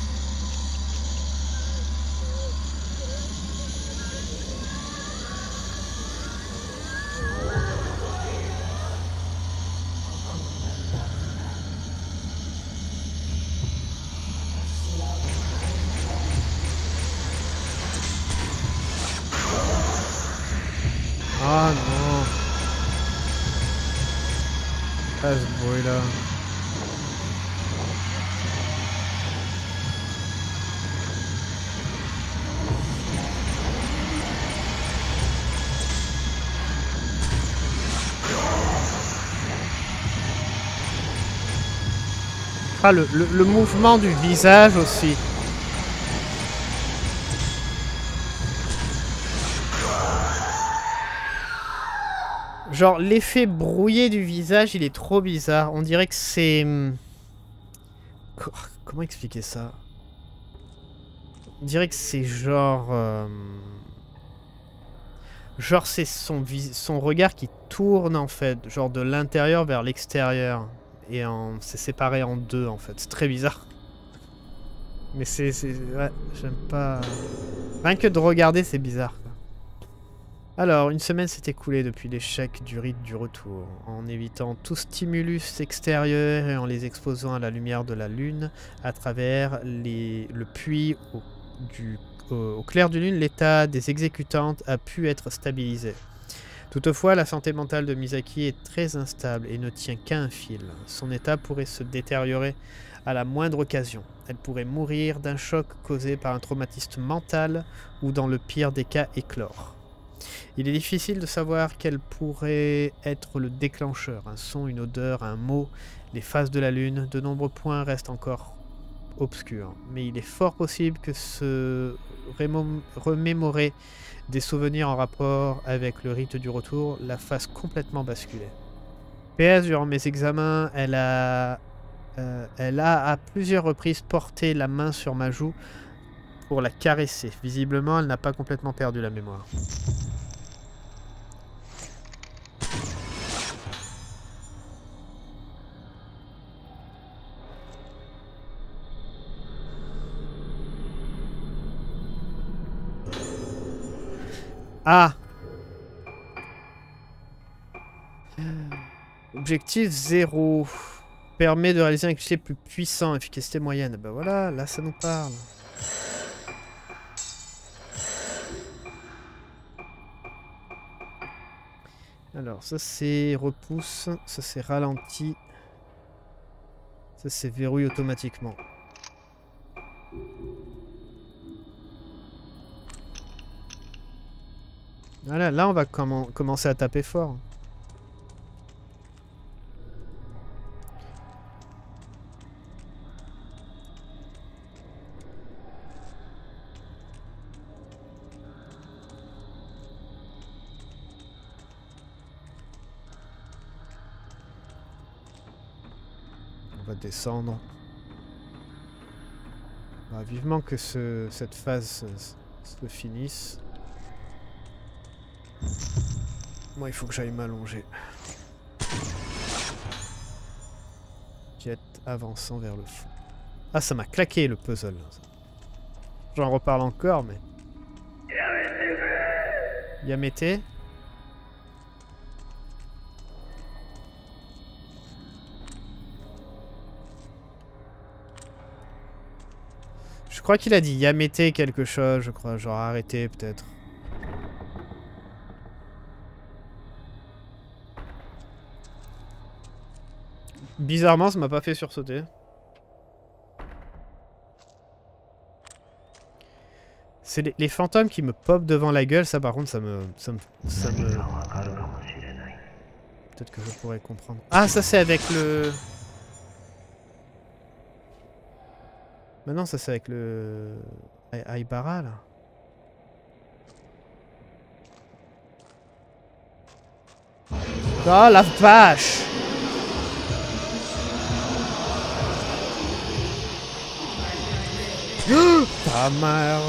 Ah non. Pas ce bruit là. Ah, le mouvement du visage aussi. Genre, l'effet brouillé du visage, il est trop bizarre. On dirait que c'est... Comment expliquer ça? On dirait que c'est genre... Genre c'est son regard qui tourne en fait, genre de l'intérieur vers l'extérieur. Et c'est séparé en deux en fait, c'est très bizarre. Mais c'est... Ouais, j'aime pas... Rien que de regarder c'est bizarre quoi. Alors, une semaine s'est écoulée depuis l'échec du rite du retour. En évitant tout stimulus extérieur et en les exposant à la lumière de la lune, à travers le puits au clair de lune, l'état des exécutantes a pu être stabilisé. Toutefois, la santé mentale de Misaki est très instable et ne tient qu'à un fil. Son état pourrait se détériorer à la moindre occasion. Elle pourrait mourir d'un choc causé par un traumatisme mental ou dans le pire des cas éclore. Il est difficile de savoir quel pourrait être le déclencheur. Un son, une odeur, un mot, les phases de la lune, de nombreux points restent encore obscurs. Mais il est fort possible que se remémorer des souvenirs en rapport avec le rite du retour la fasse complètement basculer. PS, durant mes examens, elle a à plusieurs reprises porté la main sur ma joue pour la caresser. Visiblement, elle n'a pas complètement perdu la mémoire. Ah! Objectif 0. Permet de réaliser un cliché plus puissant. Efficacité moyenne. Ben voilà, là ça nous parle. Alors, ça c'est repousse. Ça c'est ralenti. Ça c'est verrouille automatiquement. Voilà, là on va commencer à taper fort. On va descendre. Ah, vivement que cette phase se finisse. Moi, il faut que j'aille m'allonger. Jet avançant vers le fond. Ah, ça m'a claqué le puzzle. J'en reparle encore, mais... Yamete. Je crois qu'il a dit Yamete quelque chose, je crois. Genre arrêter, peut-être. Bizarrement, ça m'a pas fait sursauter. C'est les fantômes qui me popent devant la gueule, ça par contre, ça me... Peut-être que je pourrais comprendre. Ah, ça c'est avec le... Mais non, ça c'est avec le... Aibara, là. Oh, la vache! Ta mère.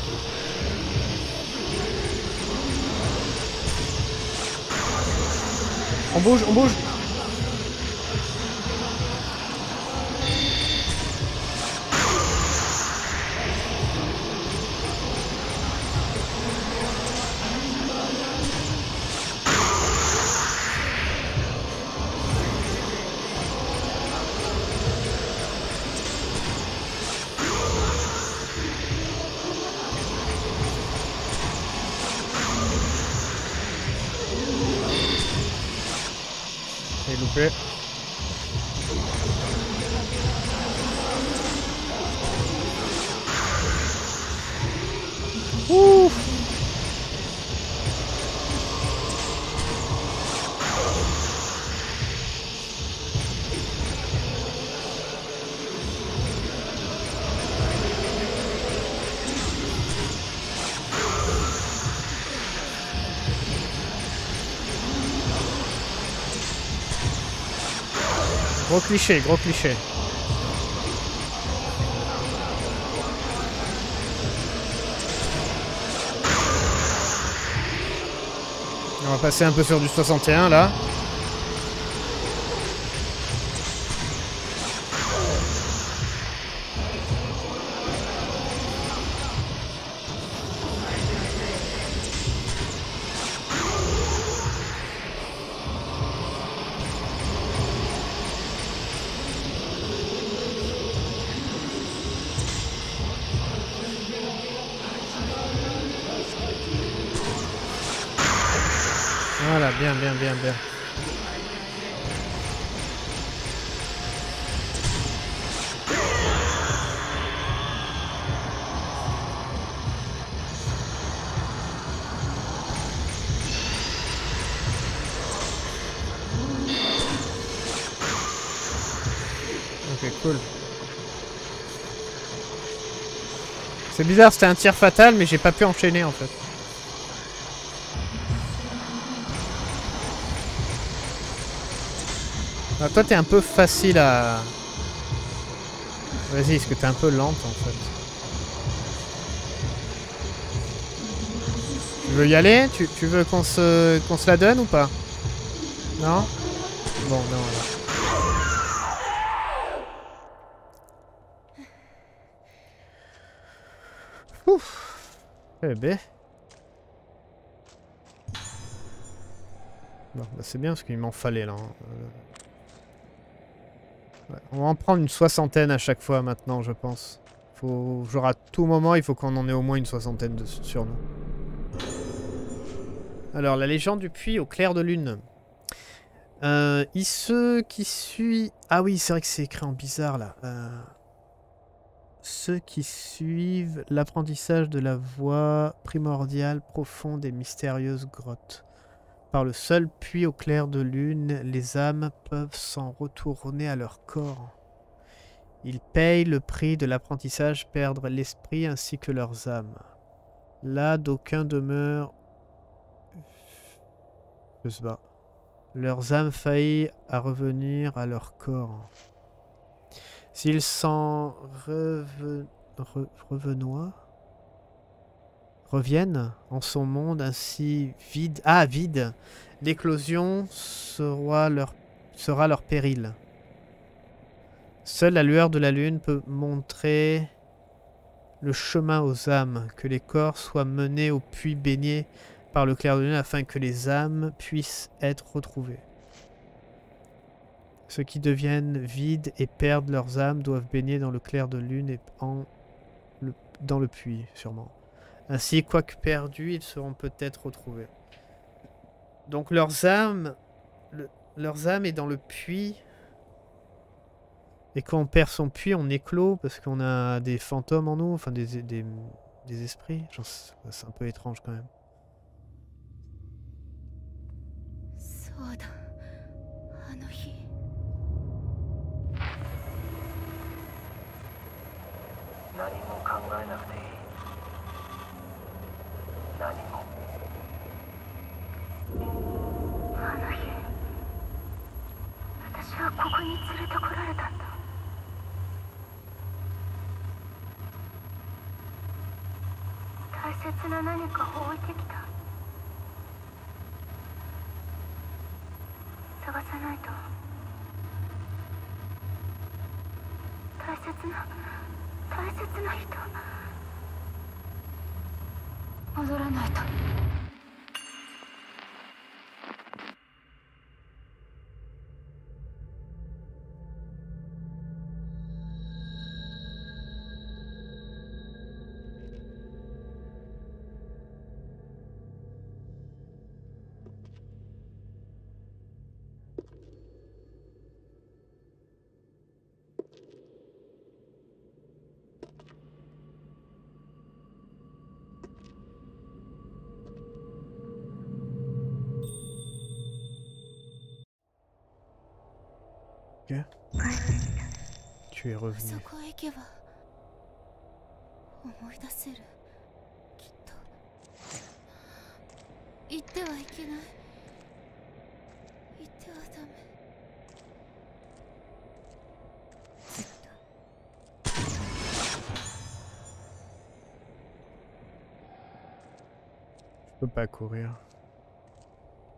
On bouge, on bouge. Loupé. Ouh. Gros cliché, gros cliché. On va passer un peu sur du 61 là. Voilà, bien, bien, bien, bien. Ok, cool. C'est bizarre, c'était un tir fatal, mais j'ai pas pu enchaîner en fait. Ah, toi, t'es un peu facile à... Vas-y, est-ce que t'es un peu lente en fait? Tu veux y aller? Tu veux qu'on se la donne ou pas? Non? Bon, non, alors. Ouf. Eh ben. Bon, bah c'est bien parce qu'il m'en fallait là. Hein. Ouais, on va en prendre une soixantaine à chaque fois maintenant, je pense. Faut, genre à tout moment, il faut qu'on en ait au moins une soixantaine sur nous. Alors, la légende du puits au clair de lune. Ceux qui suivent... Ah oui, c'est vrai que c'est écrit en bizarre là. Ceux qui suivent l'apprentissage de la voie primordiale, profonde et mystérieuse grotte. Par le seul puits au clair de lune, les âmes peuvent s'en retourner à leur corps. Ils payent le prix de l'apprentissage, perdre l'esprit ainsi que leurs âmes. Là, d'aucuns demeurent... Je sais pas. Leurs âmes faillent à revenir à leur corps. S'ils s'en reviennent en son monde ainsi vide... Ah, vide. L'éclosion sera leur péril. Seule la lueur de la lune peut montrer le chemin aux âmes, que les corps soient menés au puits baigné par le clair de lune afin que les âmes puissent être retrouvées. Ceux qui deviennent vides et perdent leurs âmes doivent baigner dans le clair de lune et dans le puits, sûrement. Ainsi, quoique perdus, ils seront peut-être retrouvés. Donc leurs âmes est dans le puits. Et quand on perd son puits, on éclot parce qu'on a des fantômes en nous, enfin des esprits. C'est un peu étrange quand même. Ok. Tu es revenu. Je peux pas courir.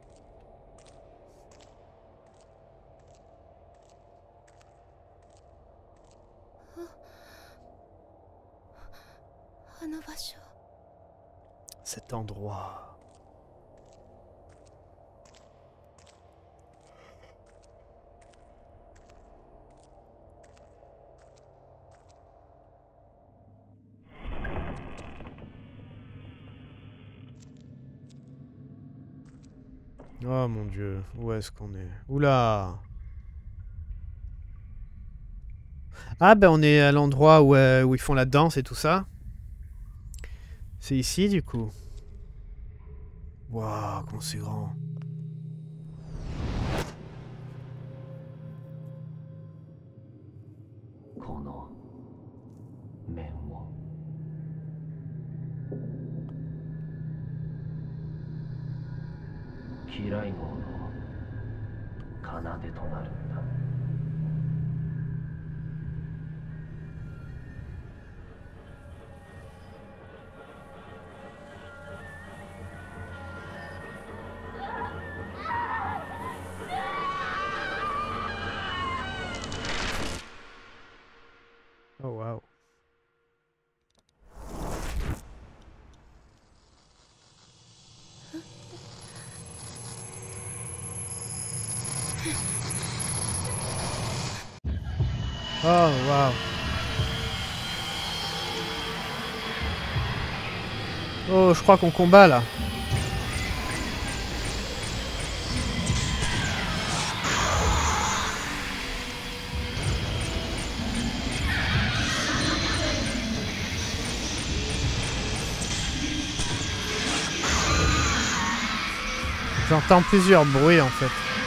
Cet endroit. Oh mon Dieu, où est-ce qu'on est? Oula! Ah ben on est à l'endroit où ils font la danse et tout ça. C'est ici du coup. Waouh, comment c'est grand. Oh waouh. Oh waouh. Oh, je crois qu'on combat là. J'entends plusieurs bruits en fait.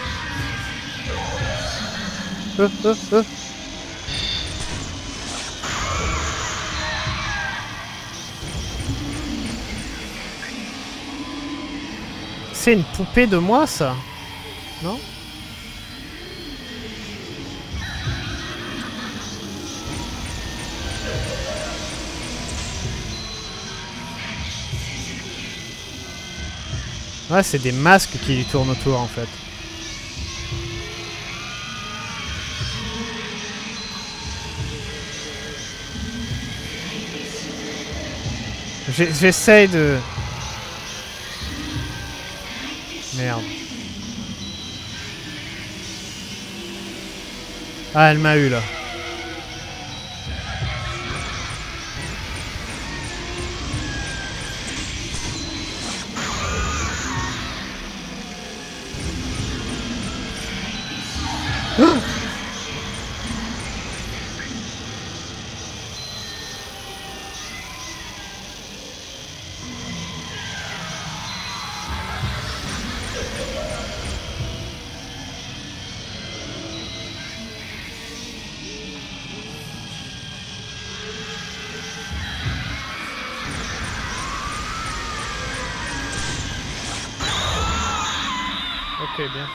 C'est une poupée de moi ça? Non? Ouais, c'est des masques qui lui tournent autour en fait. J'essaye de... Merde. Ah, elle m'a eu là. Ok, bien.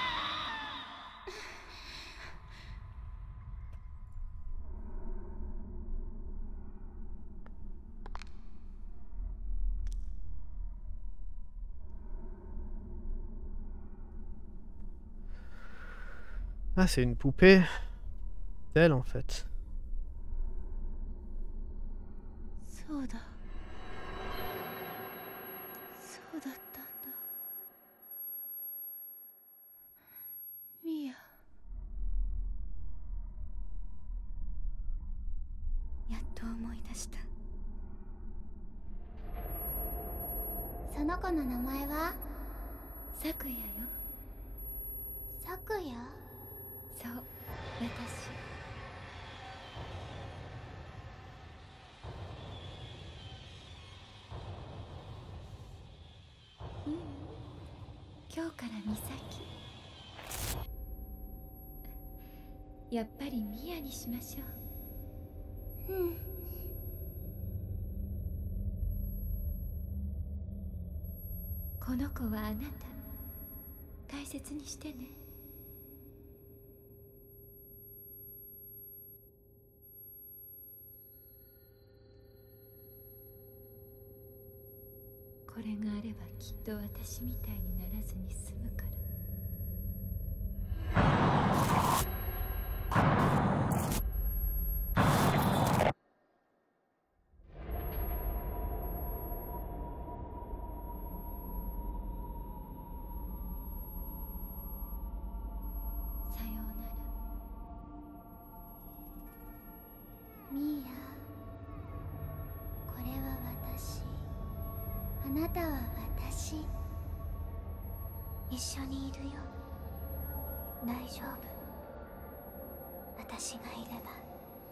Ah, c'est une poupée d'elle en fait. ミーヤ、これは私、あなたは私。一緒にいるよ。大丈夫。私がいれば。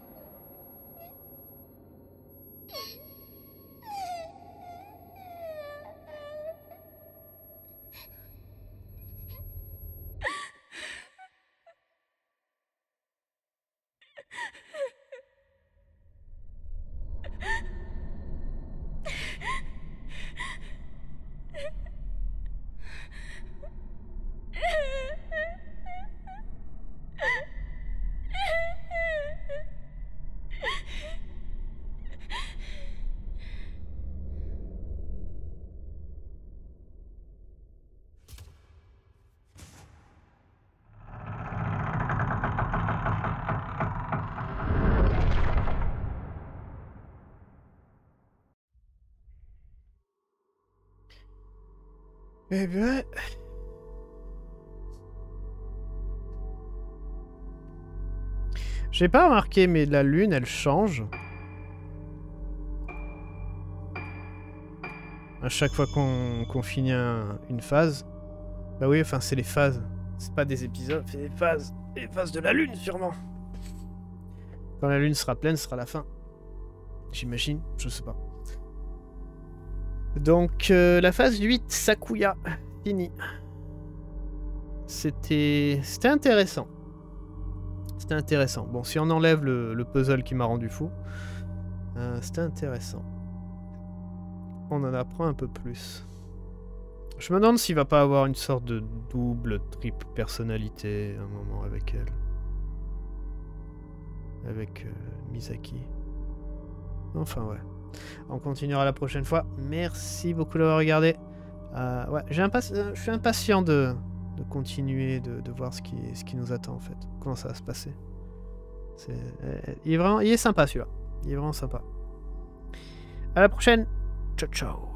Eh ben... J'ai pas remarqué, mais la lune, elle change. À chaque fois qu'on finit une phase. Bah oui, enfin, c'est les phases. C'est pas des épisodes, c'est les phases. Les phases de la lune, sûrement. Quand la lune sera pleine, ce sera la fin. J'imagine, je sais pas. Donc, la phase 8, Sakuya, fini. C'était intéressant. C'était intéressant. Bon, si on enlève le puzzle qui m'a rendu fou, c'était intéressant. On en apprend un peu plus. Je me demande s'il va pas avoir une sorte de double, triple personnalité à un moment avec elle. Avec Misaki. Enfin, ouais. On continuera la prochaine fois. Merci beaucoup d'avoir regardé. Ouais, je suis impatient de continuer, de voir ce qui nous attend en fait. Comment ça va se passer. Il est sympa celui-là. Il est vraiment sympa. À la prochaine. Ciao, ciao.